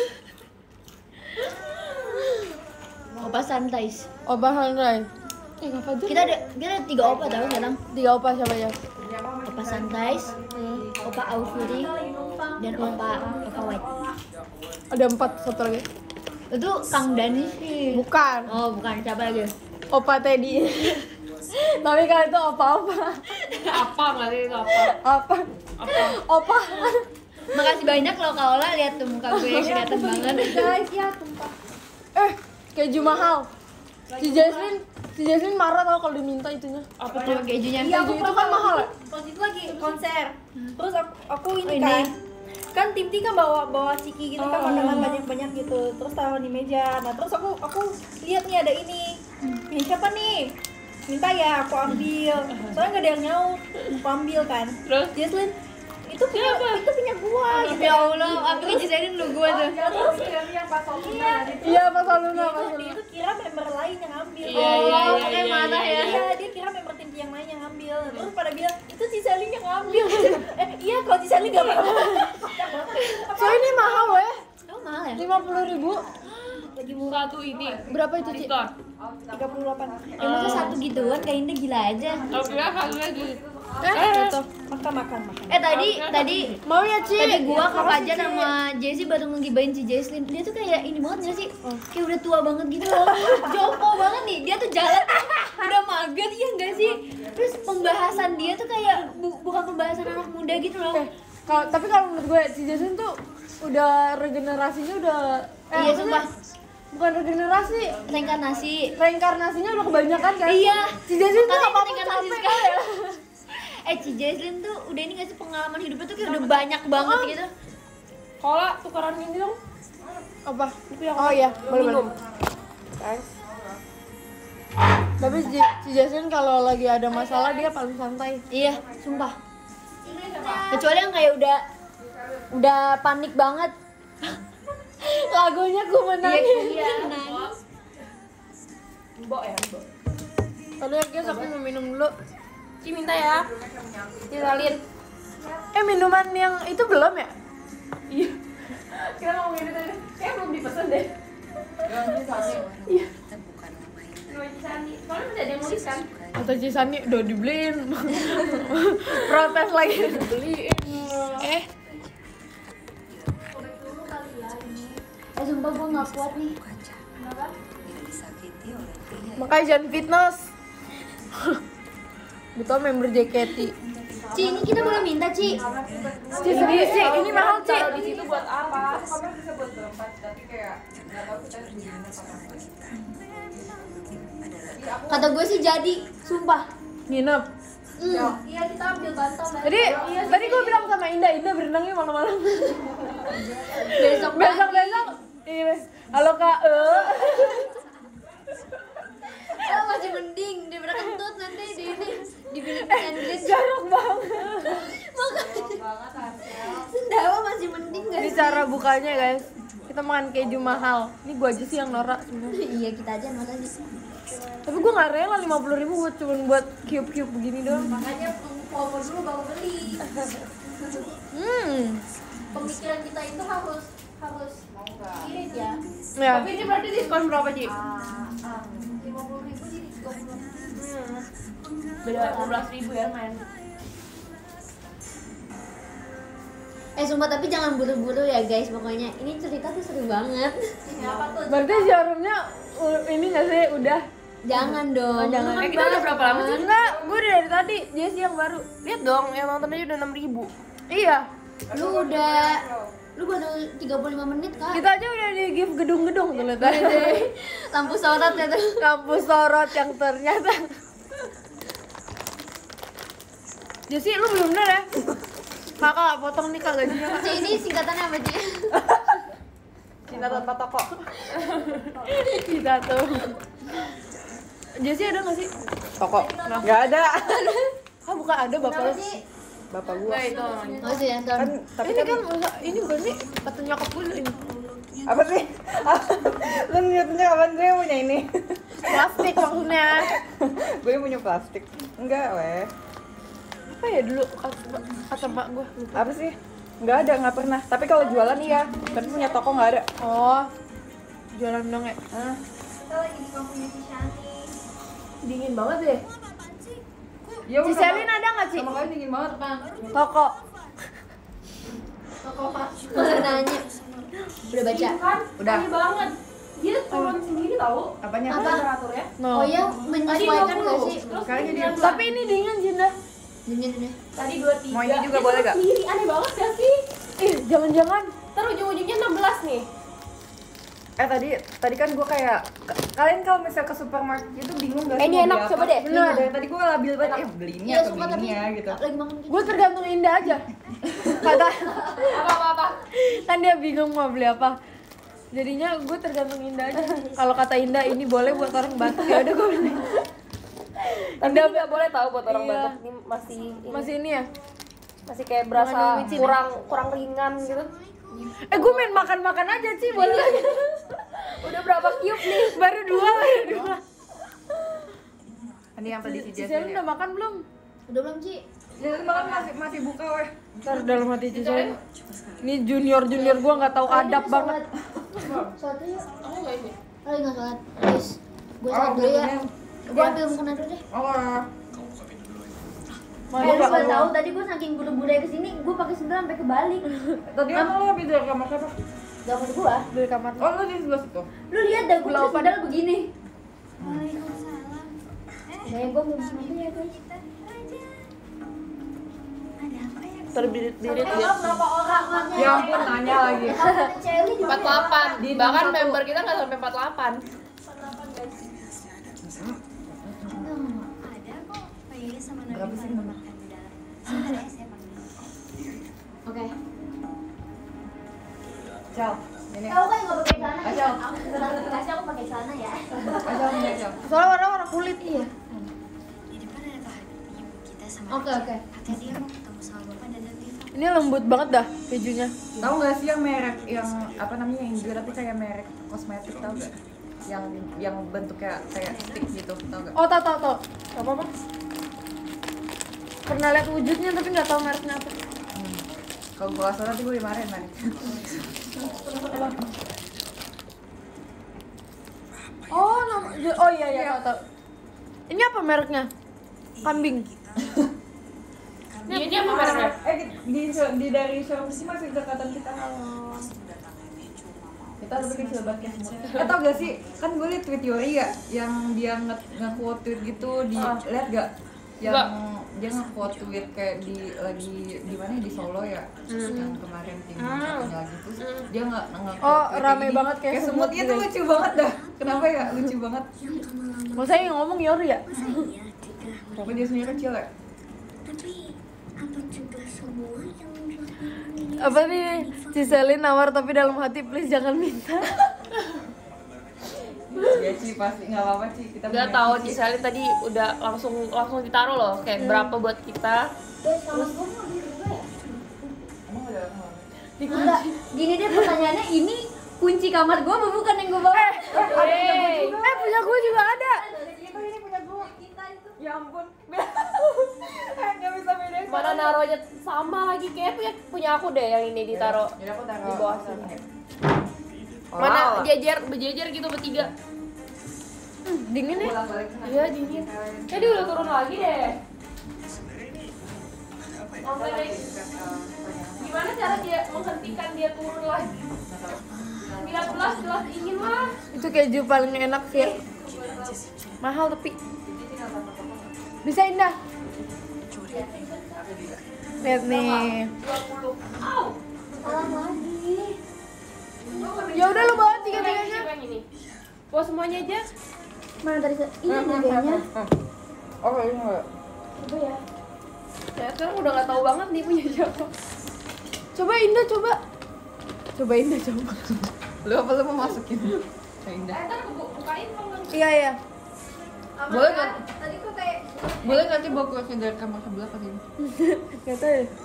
Opa santai.
Opa santai. Eh ngapa aja?
Kita ada kita ada tiga opa tau sekarang.
Tiga Opa siapa ya?
Opa santai, opa Aufuri, dan opa opa white.
Ada empat satu lagi.
Itu Kang Dani sih.
Bukan.
Oh bukan, siapa lagi?
Opa Teddy. Tapi kalau itu opa-opa.
apa nggak sih itu apa?
Apa?
Apa?
Opa.
Makasih banyak loh Kak Ola, lihat tuh muka gue kelihatan banget.
Guys, ya tumpah. Eh, keju mahal. Si Jasmine, si Jasmine marah tau kalau diminta itunya.
Apa
Tuh
tuh?
kejunya.
Keju itu kan mahal ya?
Waktu itu lagi konser. Terus aku, aku ini,
Oh, ini.
kan. Kan tim T kan bawa bawa ciki gitu kan
Oh.
makanan banyak-banyak gitu. Terus taruh di meja. Nah, terus aku aku lihat nih ada ini. Ini siapa nih? Minta ya, aku ambil. Soalnya nggak ada yang nyaut. Aku ambil kan.
Terus?
Jesslyn, itu punya itu punya gua gitu.
Ya Allah, aku ngejisain lu gue tuh.
Terus yang pas iya,
Iya, Pas Aluna, Pas
dia
Aluna.
itu kira member lain yang ambil.
Iya, iya,
Oh,
iya,
kayak
iya,
marah
iya,
ya.
Iya, dia kira member tim yang lain yang ambil. Terus pada bilang, itu si Sally yang ngambil. eh, iya, kalau si Sally gak apa-apa.
So ini mahal weh.
Oh mahal ya?
lima puluh ribu.
Lagi satu ini.
Berapa itu, Ci?
Diskon.
tiga puluh delapan.
Ya masa satu gituan kayak Indah gila aja.
Kalau kira satu lagi.
Eh, itu.
Makan, makan, makan.
Eh tadi tadi
Mau ya, Ci?
tadi gua Kak Fajar sama Jessie baru ngegibain si Jesslyn. Dia tuh kayak ini banget gak sih? Kayak udah tua banget gitu loh. Jompo banget nih. Dia tuh jalan udah mager iya gak sih? Terus pembahasan dia tuh kayak bu- bukan pembahasan anak muda gitu loh.
Eh, kalau tapi kalau menurut gue si Jason tuh udah regenerasinya udah eh,
Iya,
maksudnya
sumpah.
bukan regenerasi,
Reinkarnasi.
reinkarnasinya udah kebanyakan kan?
Iya.
Si Jason tuh
Katanya
apa-apa
reinkarnasi
capek
sekali.
kali ya.
Eh si Jesslyn tuh udah ini gak sih pengalaman hidupnya tuh kayak udah banyak banget gitu.
Kola tukaran ini dong.
Apa? Oh iya, boleh boleh. Tapi si, si Jason kalau lagi ada masalah dia paling santai.
Iya, sumpah. Kecuali yang kayak udah udah panik banget.
Lagunya ku menangis.
Iya, nangis.
Mbok ya, mbok.
Tadi ya guys, aku mau minum dulu.
Ci minta ya. Ci salin.
Eh minuman yang itu belum ya?
Iya. Kita ngomongin itu tadi. Kayak belum dipesan deh. Iya. Soalnya masih ada yang nulis kan.
Atau Cisani udah dibeliin. Protes lagi.
Beliin.
Eh,
Eh sumpah gue gak kuat nih.
makanya jangan fitness. Betul member J K T.
Ci, ini kita boleh minta Ci.
Ci serius Ci, ini mahal Ci.
Taruh di situ buat apa?
Kamar bisa buat berempat, tapi kayak nggak tahu kita harus gimana sama
Kata gue sih jadi, sumpah.
Nginep.
Hmm. Iya kita ambil bantal.
Jadi tadi gue bilang sama Indah, Indah berenangnya malam-malam.
Besok
Besok besok. Iya. Halo Kak. Eh.
Oh, masih mending daripada kentut nanti di ini di Filipina Inggris.
Jorok banget.
Makanya sendawa masih mending
Ini
guys.
cara bukanya guys. Kita makan keju mahal. Ini gue aja sih yang norak sebenarnya.
Iya kita aja makan sih.
Tapi gue nggak rela lima puluh ribu buat cuma buat cube-cube begini doang.
Makanya promo dulu baru beli.
Hmm.
Pemikiran kita itu harus harus irit ya.
Ya.
Tapi ini berarti diskon berapa, Ci?
Lima puluh ribu jadi dua puluh.
Beda dua belas ribu ya, main.
Eh sumpah tapi jangan buru-buru ya guys, pokoknya ini cerita tuh seru banget. Apa tuh?
Berarti jarumnya uh, ini nggak sih udah?
Jangan dong.
Oh, jangan.
Lu kan
Eh, kita udah berapa lama sih?
Enggak, gue udah dari tadi. Jesse yang baru.
Lihat dong, yang nonton aja udah enam ribu.
Iya.
Lu udah lu baru tiga puluh lima menit kak.
Kita aja udah di give gedung-gedung tuh lihat aja.
Lampu sorot ya tuh.
Kampus sorot yang ternyata Jesse, lu belum bener ya? Kakak, potong nih kak gajinya kak.
Ci, ini singkatannya apa Ci?
Cinta tanpa toko.
Kita tuh. Jesse ada nggak sih?
Toko. Nggak ada.
Ah bukan ada bapak lu.
Bapak gua.
Nah, itu.
Oh sih nonton.
Kan tapi
Ini
kan
kan masa- ini bukan sih kata nyokap gue ini.
apa sih? Lu nyatanya kapan gue yang punya ini?
Plastik maksudnya.
Gue yang punya plastik. Enggak, weh.
Apa ya dulu kata, kata mak gue?
Apa sih? Nggak ada, nggak pernah. Tapi kalau jualan iya. Tapi punya toko nggak ada.
Oh, jualan dong ya.
Hah?
Kita lagi di kampungnya si Shani.
Dingin banget deh.
Ya,
Si Selin ada nggak sih?
Sama kalian dingin banget.
Toko.
Udah nanya. Udah baca.
Udah.
Aneh banget. Dia turun sendiri tahu.
Apanya?
Apa?
Temperaturnya.
No.
Oh ya, menyesuaikan nggak sih?
Terus
Kayaknya dia-
sembilan belas.
Tapi ini dingin Jinda.
Dingin udah.
Tadi dua puluh tiga.
Mau ini juga
Dia
boleh
turun
nggak?
sendiri. Aneh banget gak sih?
Ih, jangan-jangan.
Terus ujung-ujungnya enam belas nih.
Eh tadi tadi kan gue kayak k- kalian kalau misal ke supermarket itu bingung gak
Eh,
sih
ini
mau
enak,
beli
coba
apa?
deh.
Bener, dari tadi gue labil banget eh beli ini
Iya
atau
suka
beli
tapi
ini ya gitu.
lagi makan gitu.
Gue tergantung Indah aja. Kata
Apa-apa-apa.
kan dia bingung mau beli apa. Jadinya gue tergantung Indah aja. Kalau kata Indah ini boleh buat orang Batak ya udah gue beli.
Tapi ini nggak boleh tahu buat orang
Iya.
Batak ini masih ini,
Masih ini ya?
masih kayak berasa
Mengandung micin ya?
kurang kurang ringan gitu.
Eh gue main makan-makan aja sih boleh lagi.
Udah berapa cube nih?
Baru dua, baru dua.
Ini yang tadi si
Si Selin
Jason ya.
udah makan belum?
Udah belum Ci?
Jason makan masih masih buka weh.
Ntar dalam hati si Selin. Ini junior-junior gue nggak tahu adab banget.
Sholat dulu yuk.
Aku nggak ini.
Lagi nggak sholat. Guys, gue sholat dulu ya. Gue ambil makanan dulu deh.
Oh.
Eh, lu nggak tahu tadi gue saking buru-buru kesini, gue pakai sendal sampai kebalik.
Tadi kan lo habis dari kamar siapa?
Gak mau gue.
Dari kamar.
Oh lo di sebelah situ.
Lu lihat dah gue pakai sendal begini. Nah, gue mau makan ya guys.
Terbirit-birit ya.
Berapa orang makan?
Ya ampun nanya lagi.
Kamarnya Celi di
empat puluh
mana?
delapan.
Di
Bahkan
enam puluh satu.
member kita nggak sampai empat puluh delapan.
Berapa sih nomor?
Oke.
Ciao. Ini.
Kau kan nggak pakai celana ya?
Acel.
Aku selalu kasih aku pakai celana ya.
Aja ini aja.
Soalnya warna warna kulit.
Iya. Oke oke.
Ini lembut banget dah kejunya.
Tahu nggak sih yang merek yang apa namanya yang juga tapi kayak merek kosmetik tahu nggak? Yang yang bentuknya kayak stick gitu tahu nggak?
Oh, tau tau tau. Gak apa-apa. Pernah lihat wujudnya tapi nggak tahu mereknya apa.
Hmm. Kalau gua asal nanti gue dimarahin mari.
Oh, nama oh iya iya tau tau. Ini apa mereknya? Kambing.
Ini apa mereknya?
Eh di di dari showroom sih masih dekatan kita. Kita lebih kecil banget semua. Eh tau gak sih, kan gue liat tweet Yori ya, yang dia nge- nge-quote tweet gitu di liat gak? Yang
Nggak.
dia nge-quote tweet kayak di lagi di mana ya, di Solo ya, yang kemarin tim satunya lagi terus dia nggak nge-quote
Oh,
tweet
rame
gini.
banget kayak
kayak
semut
semut itu
gitu.
lucu banget dah. Kenapa ya lucu banget?
Masa yang ngomong Yori ya?
Kenapa dia sebenarnya kecil ya?
Apa nih? Si Selin nawar tapi dalam hati please jangan minta.
Ya Ci pasti nggak apa-apa Ci kita
Nggak
punya
tahu
Ci.
Ci Selin tadi udah langsung langsung ditaruh loh kayak berapa buat kita.
Guys, kamar gue mau gitu juga ya?
Emang ada apa?
Enggak. Gini deh pertanyaannya, ini kunci kamar gue apa bukan yang gue bawa?
Hey.
Eh punya gue juga ada.
Ini punya gua. Ya ampun. Nggak bisa bedain.
Mana naruhnya sama lagi kayak punya punya aku deh yang ini ditaruh.
Jadi aku taruh
di bawah sini.
Oh,
Mana
lah.
berjejer berjejer gitu bertiga.
Hmm, dingin ya?
Bolak-balik sana.
Iya dingin. Jadi udah turun lagi deh. Sampai deh. Gimana cara dia menghentikan dia turun lagi? sembilan belas jelas ingin lah.
Itu keju paling enak sih. Mahal tapi bisa Indah. Lihat nih.
dua puluh. Au.
Salah lagi.
Ya udah lu bawa
Siapa
tiga-tiganya.
yang yang ini? Bawa semuanya aja.
Mana tadi? se- Ini deh kayaknya.
Oh, ini enggak.
Coba ya.
Ya sekarang udah nggak tahu banget nih punya siapa.
Coba Indah coba. Coba Indah coba.
Lu apa lu mau masukin? Indah.
Eh, ntar bukain dong.
Iya iya.
Boleh kan?
Tadi kok kayak
Boleh nanti bawa kuasnya dari kamar sebelah ke sini.
Gak tau ya.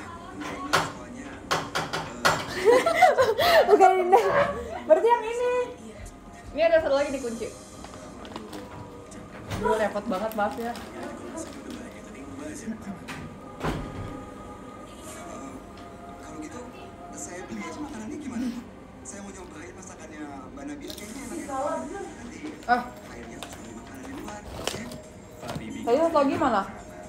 Bukan Indah. Berarti yang ini.
Ini ada satu lagi dikunci. Gue repot banget, maaf ya.
Kalau gitu, saya beli aja makanannya gimana? Saya mau nyobain masakannya Mbak Nabila kayaknya enak ya. Nanti
Ah,
akhirnya cuma beli makanan di luar, ya?
tadi satu lagi mana?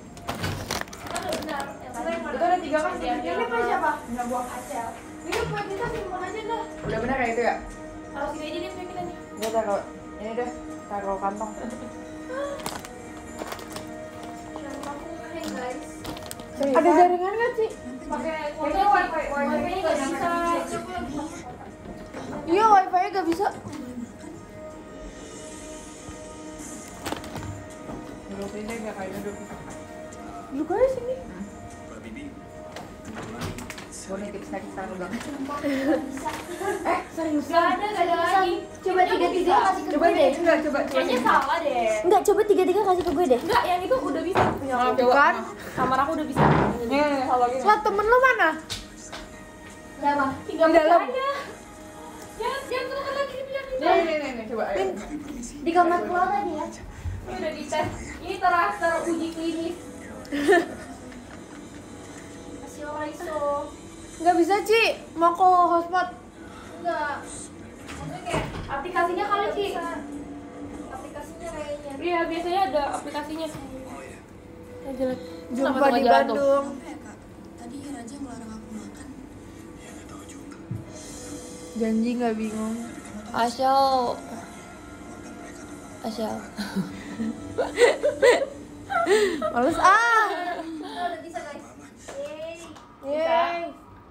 Itu ada tiga kan?
Ini punya siapa? Punya gua. Ini punya kita simpan aja dah.
Udah bener kayak itu ya?
Taruh sini aja deh punya kita nih.
Gue taruh, ini deh, taruh kantong.
Ada jaringan nggak sih?
Pakai wifi, wifi, wifi nggak bisa.
Iya wifi-nya nggak bisa.
Duduk sini nggak kayak duduk.
Duduk aja sini.
Mbak Bibi, kebetulan
Gue nitip snack sekarang udah.
Eh serius?
Gak ada, gak ada lagi.
coba tiga-tiga kasih ke
Coba
gue
nih,
deh.
enggak coba coba.
Kayaknya salah deh.
Enggak, coba tiga-tiga kasih ke gue deh.
Enggak, yang itu udah bisa punya aku.
Coba.
Kan?
Kamar aku udah bisa.
Nih, nih, satu lagi.
Lah temen lu mana?
Siapa?
Tinggal
Di dalam.
aja. Ya, jangan keluar lagi bilang itu.
Nih, nih, nih, nih, coba ayo.
Di kamar keluar tadi ya.
Ini udah dites. Ini ter teruji klinis. Kasih orang iso.
Nggak bisa Ci. Mau ke hotspot.
Enggak. Maksudnya kayak aplikasinya kali sih. Aplikasinya kayaknya. Iya, biasanya ada aplikasinya. Ya jelek.
Jumpa
Kenapa
di
nggak jalan tuh?
Bandung.
Tadi Raja melarang aku makan.
Janji nggak bingung.
Asyal. Asyal.
Males ah.
Oh, udah bisa guys. Yeay.
Yeay.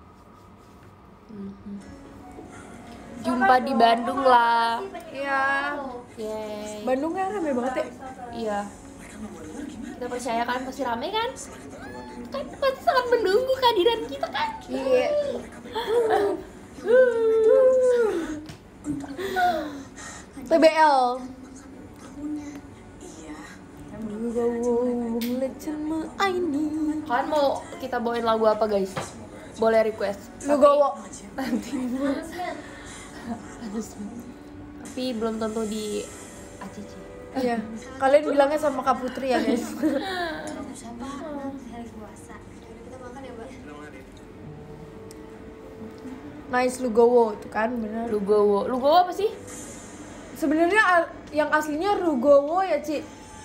Jumpa di Bandung lah.
Iya.
Yeay.
Bandung kan rame banget ya.
Iya. Udah percaya kan pasti rame kan? Kan pasti sangat menunggu kehadiran kita kan?
Iya. T B L.
Kalian mau kita bawain lagu apa guys? Boleh request.
Lugowo.
Tapi belum tentu di A C C.
Iya. Kalian bilangnya sama Kak Putri ya guys.
Hari puasa. Kita makan ya, Mbak.
Nice Lugowo itu kan benar.
Lugowo. Lugowo apa sih?
Sebenarnya a- yang aslinya Rugowo ya Ci.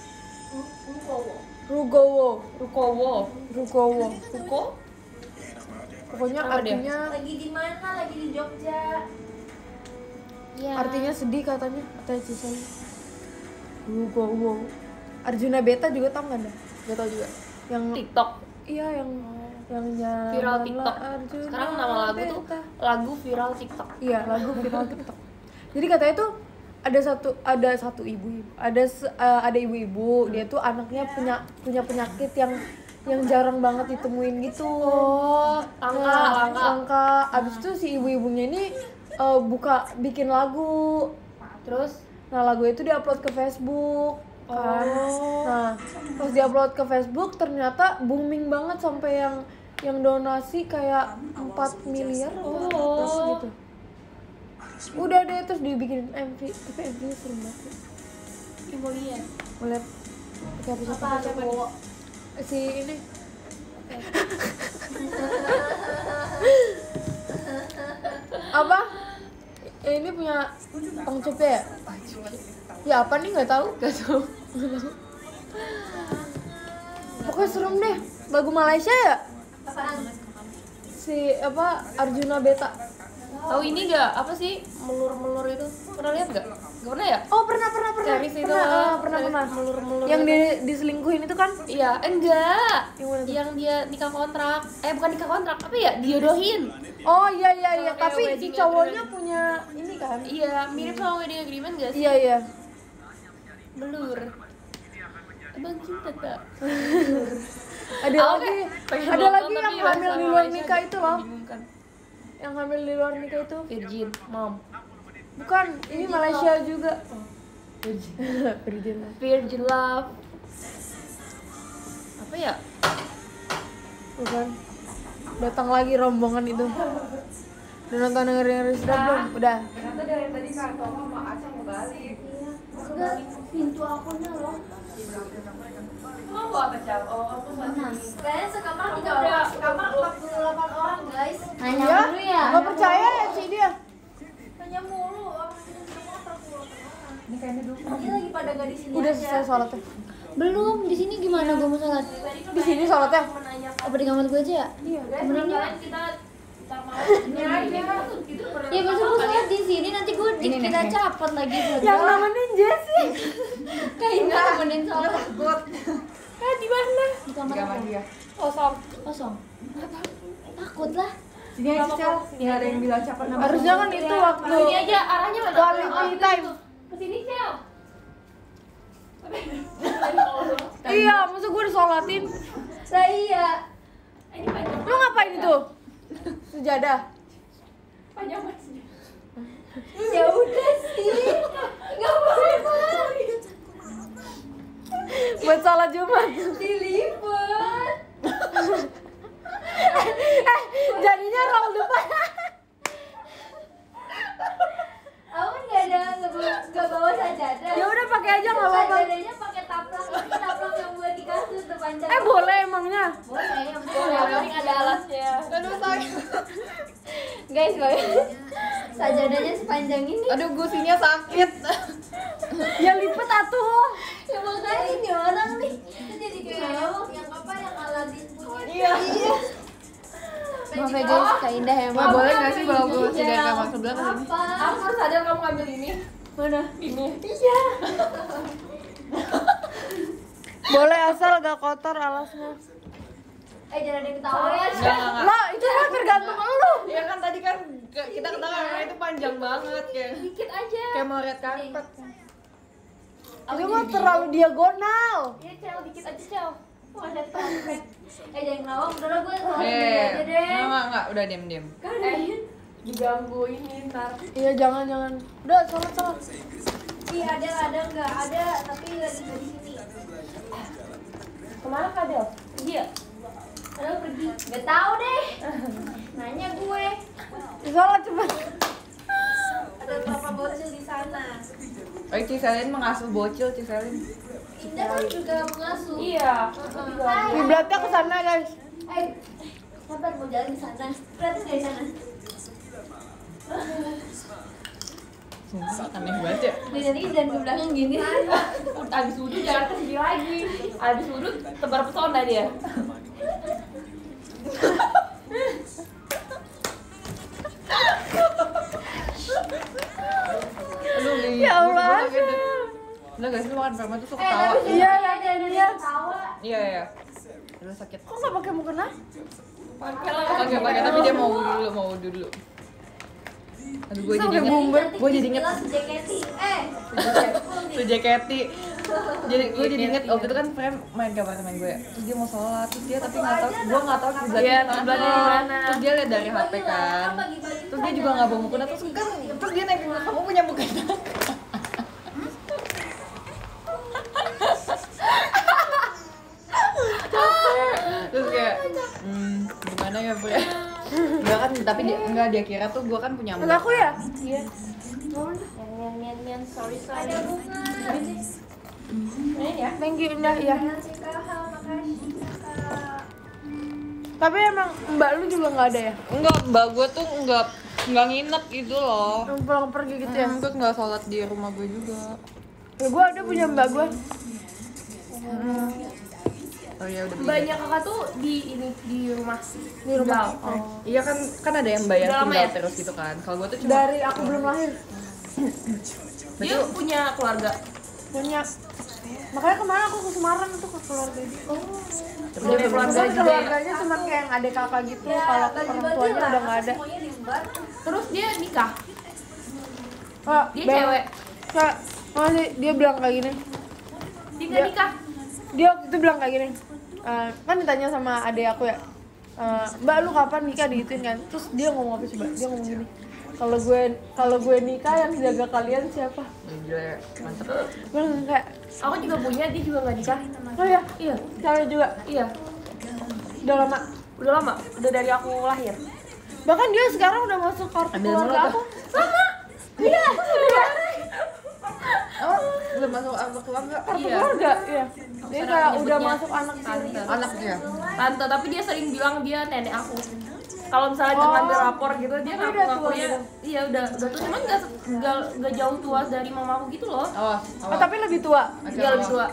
Rugowo.
Rukowo.
Rugowo.
Ruko?
Pokoknya
Apa dia?
artinya
Lagi di mana? Lagi di Jogja.
Iya.
artinya sedih katanya katanya Ci saya. Rugowo. Arjuna Beta juga tau nggak dah?
Gak tau juga.
Yang
TikTok.
iya yang yang jalan
Viral TikTok.
Arjuna
Sekarang nama lagu tuh
Beta.
lagu viral TikTok.
Iya, lagu viral TikTok. Jadi katanya tuh ada satu ada satu ibu ada se- eh, ada ibu-ibu dia tuh anaknya punya punya penyakit yang yang jarang banget ditemuin gitu.
Oh, langka,
Nah,
langka.
langka. Abis itu si ibu-ibunya ini eh, buka bikin lagu.
Terus
Nah lagu itu diupload ke Facebook kan.
Oh.
Nah pas diupload ke Facebook ternyata booming banget sampai yang yang donasi kayak empat miliar atau
Oh.
atas gitu. Udah deh terus dibikin M V, tapi M V-nya serem banget.
Ih, mau lihat.
Mau lihat pakai apa siapa
Apa,
siapa
apa?
si ini. Apa? Eh, ini punya Bang Cope ya? Ya apa nih nggak tahu? Nggak tahu. Pokoknya serem deh. Lagu Malaysia ya? Si apa Arjuna Beta.
Tahu ini enggak? Apa sih melur-melur itu? Pernah lihat enggak? Enggak pernah ya?
Oh pernah pernah pernah.
Series itu
pernah, ah, pernah
series
pernah.
melur-melur
Yang
itu.
di, diselingkuhin itu kan?
Iya, enggak.
Yang mana tuh?
Yang dia nikah kontrak. Eh, bukan nikah kontrak, apa ya? Diodohin.
Oh iya iya iya.
Sama kayak
Tapi si
wedding
cowoknya
agreement.
punya ini kan?
Iya, mirip sama wedding agreement enggak sih?
Iya iya.
Melur. Abang cinta tak?
Ada
Aku
lagi,
pengen
ada
nonton,
lagi
tapi
yang
bahasa
hamil di luar
Malaysia
nikah itu loh.
membingungkan.
Yang hamil di luar nikah itu.
Virgin mom.
Bukan, ini Malaysia juga. Virgin.
Virgin love. Apa ya?
Bukan. Datang lagi rombongan itu. Udah nonton dengerin sudah belum? Udah.
Ternyata dari tadi Kak Toma sama Aca mau balik.
Enggak, pintu akunya loh.
Kamu apa Cap? Oh, aku
Mana?
Kayaknya sekamar tiga orang, sekamar empat puluh delapan orang guys.
Nanya
Ya?
dulu ya.
Gak percaya ya sih dia?
Tanya mulu, orang ini semua empat puluh delapan orang.
Ini kayaknya dulu.
Dia lagi pada gak di sini
Udah
aja.
selesai sholatnya.
Belum, di sini gimana gue mau sholat?
Di sini sholatnya?
Apa di kamar gue aja ya?
Iya.
Temeninnya.
Kita
Ya masa gue sholat di sini nanti gue dikira capek lagi buat
Yang
gua.
nemenin Jessie.
Kayaknya temenin sholat.
Eh di mana?
Di kamar
Kamar
apa?
dia.
Kosong.
Kosong. Takut lah.
Sini aja Cel. Sini ada yang bilang siapa nama.
Harusnya kan itu waktu
Ini aja arahnya mana?
quality time.
Kesini Cel.
Iya, masa gue disolatin?
Lah iya.
Ini panjang.
Lu ngapain itu? Sejadah.
Panjang banget sih.
Ya udah sih. Enggak apa-apa.
Buat sholat Jumat.
Dilipet.
Eh, jadinya roll depan.
Aku kan nggak ada nggak bawa, nggak bawa sajadah.
Ya udah pakai aja nggak apa-apa.
Sajadahnya pakai taplak, tapi taplak yang buat di kasur tuh panjang.
Eh boleh emangnya?
Boleh, yang
Boleh,
boleh.
paling ada alasnya.
Aduh sakit.
Guys, guys. Sajadahnya sepanjang ini.
Aduh, gusinya sakit.
Ya lipet atuh.
Ya makanya ini orang nih. Itu jadi kayak yang apa yang Aladin punya.
Iya.
Maaf ya guys, Kak Indah ya.
Ma, boleh nggak sih bawa gue dari kamar sebelah ke sini?
Apa?
Aku baru sadar kamu ngambil ini.
Mana?
Ini.
Iya.
Boleh asal gak kotor alasnya.
Eh jangan ada yang ketawa ya.
Enggak, enggak, enggak.
Lah itu kan tergantung lu.
Iya kan tadi kan ke- kita ketawa karena itu panjang banget kayak
Dikit aja.
kayak mau red carpet.
Itu mah terlalu diagonal.
Iya, Cel, dikit aja, Cel. Wah, ada tampek. Eh, jangan ngawang, udah lah gue sholat
Eh,
dulu aja deh.
enggak, enggak, enggak, udah diam-diam.
Eh, diganggu ini ntar.
Iya jangan jangan. Udah sholat sholat.
Iya, ada, ada, enggak ada, tapi lagi nggak di sini.
Kemana Kak Del? Iya.
Padahal pergi. Gak tahu deh. Nanya gue.
Sholat cepet.
Ada berapa bocil di sana?
Oh, Ciselin mengasuh bocil, Ciselin.
Indah kan juga mengasuh.
Iya.
Hai.
Kiblatnya ke sana guys.
Eh, sabar mau jalan di sana. Kelihatan nggak di sana?
Sumpah aneh banget ya.
Dari tadi dan ke belakang gini.
Abis wudhu jangan kesini lagi. Abis wudhu tebar pesona dia.
Aduh, gini.
Ya Allah.
Gua kaget deh. Udah guys, lu makan permen tuh suka
Eh,
ketawa.
tapi
Iya,
ada
iya,
yang
iya.
ketawa.
Iya, iya. Udah sakit.
Kok nggak pakai mukena?
Pakai lah.
Pakai pakai tapi dia mau wudhu dulu, mau wudhu dulu. Aduh, gue
Bisa
jadi
pakai
inget.
bumber.
Gue jadi inget
Jelas J K T. Eh,
tuh jaketi. Jadi gue jadi inget waktu itu kan Frem main ke apartemen gue. Terus dia mau sholat, terus dia tapi nggak tahu, gue nggak tahu kiblatnya
Iya,
di mana.
kiblatnya di mana.
Terus dia lihat dari H P kan. Terus dia juga nggak bawa mukena, terus kan terus dia nanya kamu punya mukena. Terus kayak, hmm, gimana ya Frem? Enggak kan, tapi dia enggak dia kira tuh gue kan punya
Enggak aku ya?
Iya. Nian nian nian sorry sorry.
ada bunga.
Ini ya.
Thank you Indah ya.
Makasih Kak.
Tapi emang mbak lu juga nggak ada ya?
Enggak, mbak gue tuh enggak enggak nginep gitu loh.
Yang pulang pergi gitu ya?
Hmm, gue nggak sholat di rumah gue juga.
Ya gue ada punya mbak gue.
Oh ya udah.
Mbaknya kakak tuh di ini di rumah.
Di rumah.
Oh.
Iya kan kan ada yang bayar
Udah lama
tinggal
ya?
terus gitu kan. Kalau gue tuh cuma
Dari aku belum lahir.
Dia punya keluarga.
Punya. Makanya kemarin aku ke Semarang tuh ke keluarga dia. Oh.
tapi dia belum
keluarga
Keluarga
juga ya?
keluarganya cuma kayak yang adik kakak gitu. Kalau orang tuanya udah nggak ada.
Semuanya diembar.
Terus dia nikah.
Oh,
Dia
Ben.
cewek.
Kak, masih dia bilang kayak gini.
Dia nggak nikah.
Dia waktu itu bilang kayak gini. uh, kan ditanya sama adik aku ya, uh, Mbak lu kapan nikah digituin kan, terus dia ngomong apa coba, dia ngomong gini, kalau gue kalau gue nikah yang jaga kalian siapa?
Gila, mantep.
Gue langsung kayak,
Aku juga punya, dia juga nggak nikah.
oh ya,
Iya,
cewek juga,
iya.
udah lama.
Udah lama, udah dari aku lahir.
Bahkan dia sekarang udah masuk kartu
Ambil
keluarga
nomor
aku. Sama. Iya.
Oh, belum masuk anak keluarga.
Kartu
Iya.
keluarga, iya. Dia
Sana
kayak udah
nyebutnya
masuk anak sini.
tante.
Anaknya.
Tante, tapi dia sering bilang dia nenek aku. Kalau misalnya dia
Oh.
ngambil rapor gitu, dia
Tapi
ngaku
udah tua
ngakunya
gitu.
iya udah udah tuh, cuman nggak nggak nggak jauh tua dari mamaku gitu loh.
Awas,
Oh,
awas.
tapi lebih tua.
Dia lebih tua.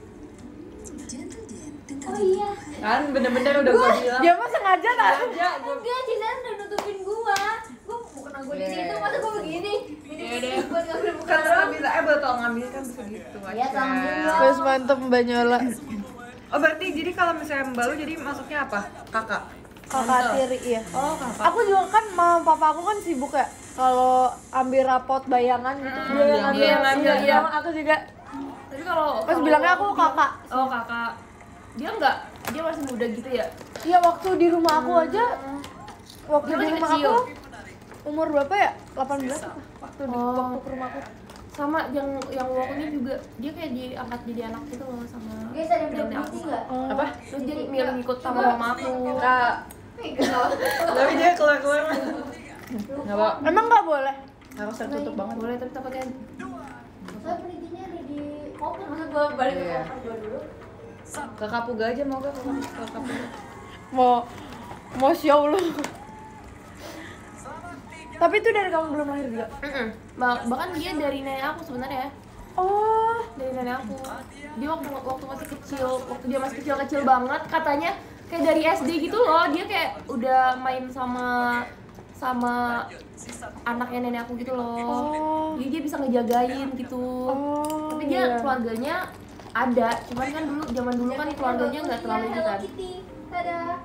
Oh iya.
Kan bener-bener udah gua bilang.
Dia mah sengaja tak?
Enggak, Cina udah nutupin gua. Gua bukan gua di situ, masa gua begini. Ini buat ngambil bukan.
Kan kan bisa, eh betul ngambil kan bisa gitu.
Iya,
Acel.
alhamdulillah.
Terus mantep Mbak Nyola.
Oh berarti jadi kalau misalnya Mbak lu jadi masuknya apa? Kakak?
Kakak tiri, iya.
Oh kakak.
Aku juga kan mama papa aku kan sibuk ya. Kalau ambil rapot bayangan gitu, dia yang ngambil.
Dia yang ngambil, iya.
Sama aku juga.
Tapi kalau
Pas
kalau
bilangnya aku kakak.
Oh kakak. Dia nggak, dia masih muda gitu ya.
Iya, waktu di rumah aku aja, waktu
Dia
di
masih
rumah
kecil.
aku umur berapa ya? delapan belas apa? Waktu di
Oh.
waktu ke rumahku.
Sama yang yang waktunya juga dia kayak diangkat jadi anak gitu loh sama
Guys, ada yang belum
nenek aku.
berhenti nggak?
Oh.
Apa?
Terus dia milih ikut sama mama aku.
Kak. Tapi dia keluar-keluar. Enggak, Pak.
Emang nggak boleh?
Harus tertutup banget.
Boleh tapi takutnya
Soalnya penelitinya ada di koper, masa gua balik ke
Iya.
koper gua dulu.
Ke Kapuga aja mau gak? Ke Kapuga.
Mau mau show lu. Tapi itu dari kamu belum lahir juga?
Mm-mm. Bah- bahkan dia dari nenek aku sebenarnya.
Oh,
Dari nenek aku. Dia waktu waktu masih kecil, waktu dia masih kecil-kecil banget katanya kayak dari S D gitu loh, dia kayak udah main sama sama anaknya nenek aku gitu loh.
Oh.
Jadi dia bisa ngejagain gitu.
oh.
Tapi dia
iya.
keluarganya ada, cuman kan dulu zaman dulu kan keluarganya nggak terlalu
Iya,
gitu
Hello
kan.
Kitty. Dadah.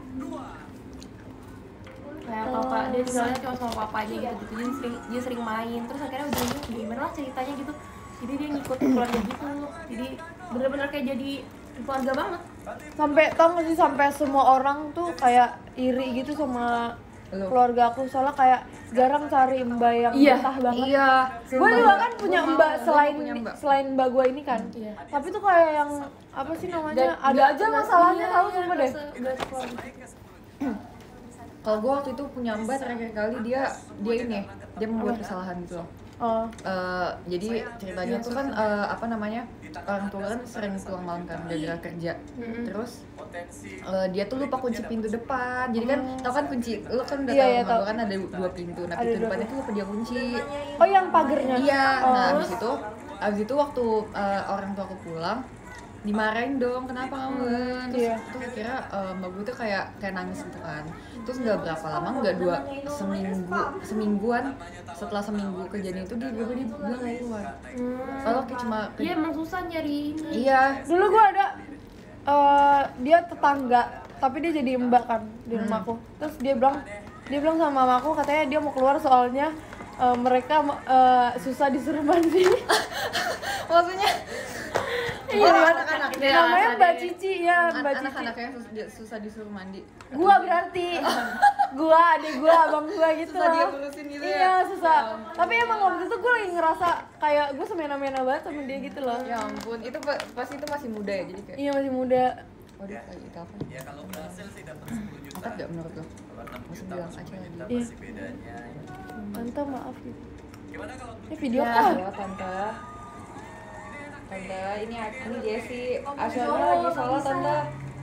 Kayak papa, dia tinggalnya cuma sama papanya gitu gitu. Jadi sering dia sering main, terus akhirnya ujungnya gimana lah ceritanya gitu. Jadi dia ngikut keluarga gitu. Jadi bener-bener kayak jadi keluarga banget.
Sampai tau gak sih, sampai semua orang tuh kayak iri gitu sama
Lu.
keluarga aku, soalnya kayak jarang cari mbak yang
Iya,
betah banget.
Iya.
Gue juga kan punya
Gua mau,
mbak
gua
selain
punya mbak.
selain mbak gue ini kan.
Iya.
Tapi tuh kayak yang apa sih namanya?
Dan-
ada
nggak-
aja
nggak-
masalahnya,
iya,
tahu
iya,
sumpah
nggak
deh.
se- nggak sekeluarga.
Kalau gue waktu itu punya mbak terakhir kali dia dia ini dia membuat kesalahan gitu loh.
Oh.
Eh, jadi ceritanya tuh kan eh, apa namanya orang tua kan sering pulang malam kan gara-gara kerja. Terus eh, dia tuh lupa kunci pintu depan. Jadi kan tau kan kunci, lu kan udah
Iya,
tahu
iya,
rumah
tahu.
gua kan ada dua pintu. Nah
Ada
pintu
dua
depannya tuh lupa dia kunci.
Oh, yang pagernya.
Iya.
Oh.
Nah abis itu abis itu waktu eh, orang tua aku pulang dimarahin dong, kenapa kamu? Terus
Iya.
tuh kira eh, mbak gue tuh kayak kayak nangis gitu kan. Terus nggak berapa lama, nggak dua seminggu semingguan setelah seminggu kejadian itu dia gue dia bilang lagi keluar. Kalau kayak cuma
Iya emang susah nyari ini.
iya.
Dulu gue ada eh, dia tetangga, tapi dia jadi mbak kan di rumahku. Terus dia bilang dia bilang sama mamaku katanya dia mau keluar soalnya eh, mereka eh, susah disuruh mandi.
Maksudnya
Iya,
oh, anak-anaknya
namanya
alasannya.
Mbak Cici ya, Mbak Cici.
anak-anaknya susah, susah disuruh mandi.
Gua berarti, gua adik gua, abang gua gitu
Susah
loh.
dia ngurusin gitu ya?
Iya susah. Tapi emang waktu itu gua lagi ngerasa kayak gua semena-mena banget sama dia gitu loh.
Ya ampun, itu pa- pasti itu masih muda ya, jadi kayak
Iya masih muda.
waduh kayak gitu apa? Angkat gak menurut lo? Masih bilang aja lagi.
Iya. Tante maaf gitu. Ini video
Ya.
call.
Halo tante. Tante, ini ini Jessie. Asalnya lagi sholat tante.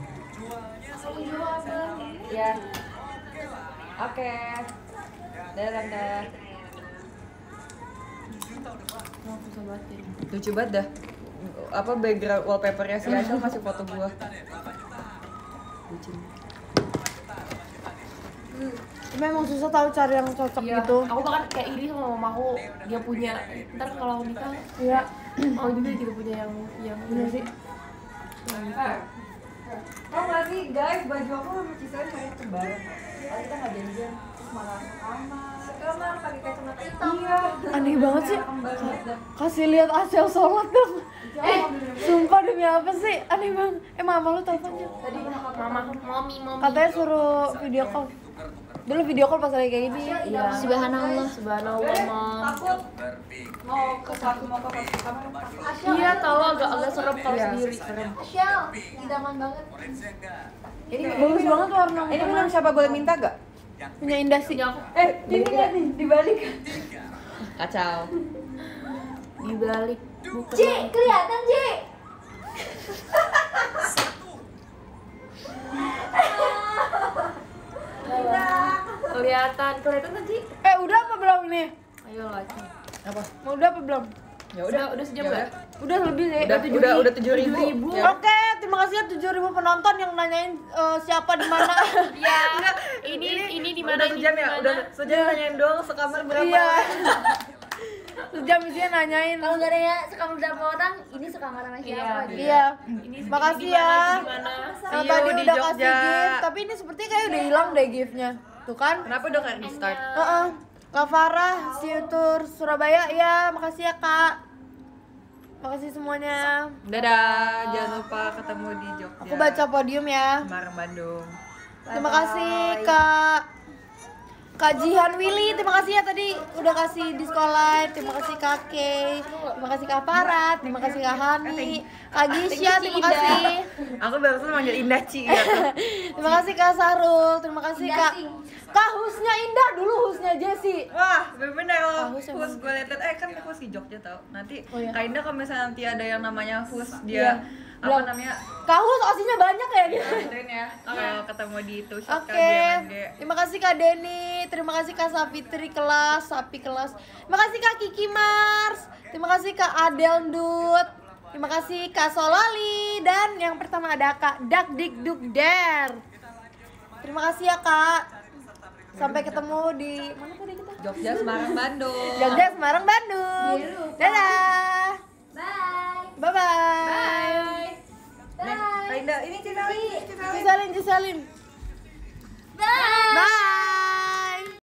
Ya. Oke. Dadah tante.
Oh, susah banget ya.
Lucu banget dah. Apa background wallpapernya si Ashel masih foto gua. Lucu.
Memang susah tahu cari yang cocok
Iya,
gitu.
aku bahkan kayak iri sama mamaku, dia punya. Ntar kalau nikah,
Iya.
mau juga gitu punya yang yang
Bener sih.
yang gitu.
Tau gak sih guys, baju aku sama Cisel kayak kembar. Kalau kita nggak janjian, terus malah kamar, kamar pakai kacamata hitam. Iya.
Aneh banget sih.
Kembar banget dah.
Kasih lihat Acel sholat dong.
Itu
Eh, sumpah demi apa sih? Aneh banget. Eh, mama lu teleponnya.
Tadi mama, mommy, mommy.
Katanya suruh video call. Dulu video call pas lagi kayak gini.
Iya.
Subhanallah.
Subhanallah, Mom.
mau ke satu mau ke kamu
Iya, tahu agak agak serem kalau
Iya,
sendiri.
serem.
Shell, idaman banget.
Ini
Bagus banget warna.
ini minum siapa boleh minta gak?
Punya Indah sih.
Punya aku.
Eh, ini lihat nih dibalik.
Kacau.
Di balik bukan.
C, kelihatan C.
Kelihatan, kelihatan tadi.
Eh, udah apa belum nih?
Ayo lagi.
Apa?
Mau udah apa belum?
Ya
Udah, udah sejam
Ya
nggak?
Udah lebih sih.
Udah udah udah tujuh ribu. Ya.
Oke, terima kasih ya tujuh ribu penonton yang nanyain eh, siapa di mana.
Iya. Ini ini di mana?
Udah sejam ya? Udah sejam nanyain doang sekamar berapa?
Iya. Sejam isinya nanyain.
Kalau nggak ada ya sekamar berapa orang, ini sekamar sama siapa?
Iya.
gitu.
Iya.
Ini
Makasih
di mana,
ya.
di mana?
Yang
See you
tadi
di
udah
Jogja.
kasih gift, tapi ini seperti kayak udah hilang deh giftnya. Tuh kan?
Kenapa udah kan di start?
Heeh. Kak Farah, see you tour Surabaya ya. Makasih ya, Kak. Makasih semuanya.
Dadah, jangan lupa ketemu di Jogja.
Aku baca podium ya.
Semarang, Bandung.
Terima kasih Kak Kak Jihan Willy, terima kasih ya tadi udah kasih di sekolah. Terima kasih Kak Kay, terima kasih Kak Farah, terima kasih Kak Hani, Kak Gisya, terima kasih.
Aku barusan manggil Indah Ci ya.
Terima kasih Kak Sarul, terima kasih Kak Kak Husnya Indah, dulu Husnya Jessie.
Wah, bener loh.
Hus
Hus gue liat eh kan Hus di Jogja tau. Nanti
Oh, iya.
Kak Indah kalau misalnya nanti ada yang namanya Hus
Iya.
dia apa
Bilang,
namanya?
Kak Hus osinya banyak ya gitu.
Anterin ya. Kalau ketemu di itu
Oke,
Kak G M G.
terima kasih Kak Denny, terima kasih Kak Sapitri kelas, Sapi kelas, terima kasih Kak Kiki Mars, terima kasih Kak Adel Dut, terima kasih Kak Solali, dan yang pertama ada Kak Dak Dik Duk Der. Terima kasih ya Kak. Sampai ketemu di mana tadi kita?
Jogja, Semarang, Bandung.
Jogja, Semarang, Bandung. Dadah.
Bye.
Bye bye.
Nih, Kak Indah, ini Cisalin, Cisalin.
Cisalin, Cisalin.
Bye.
Bye.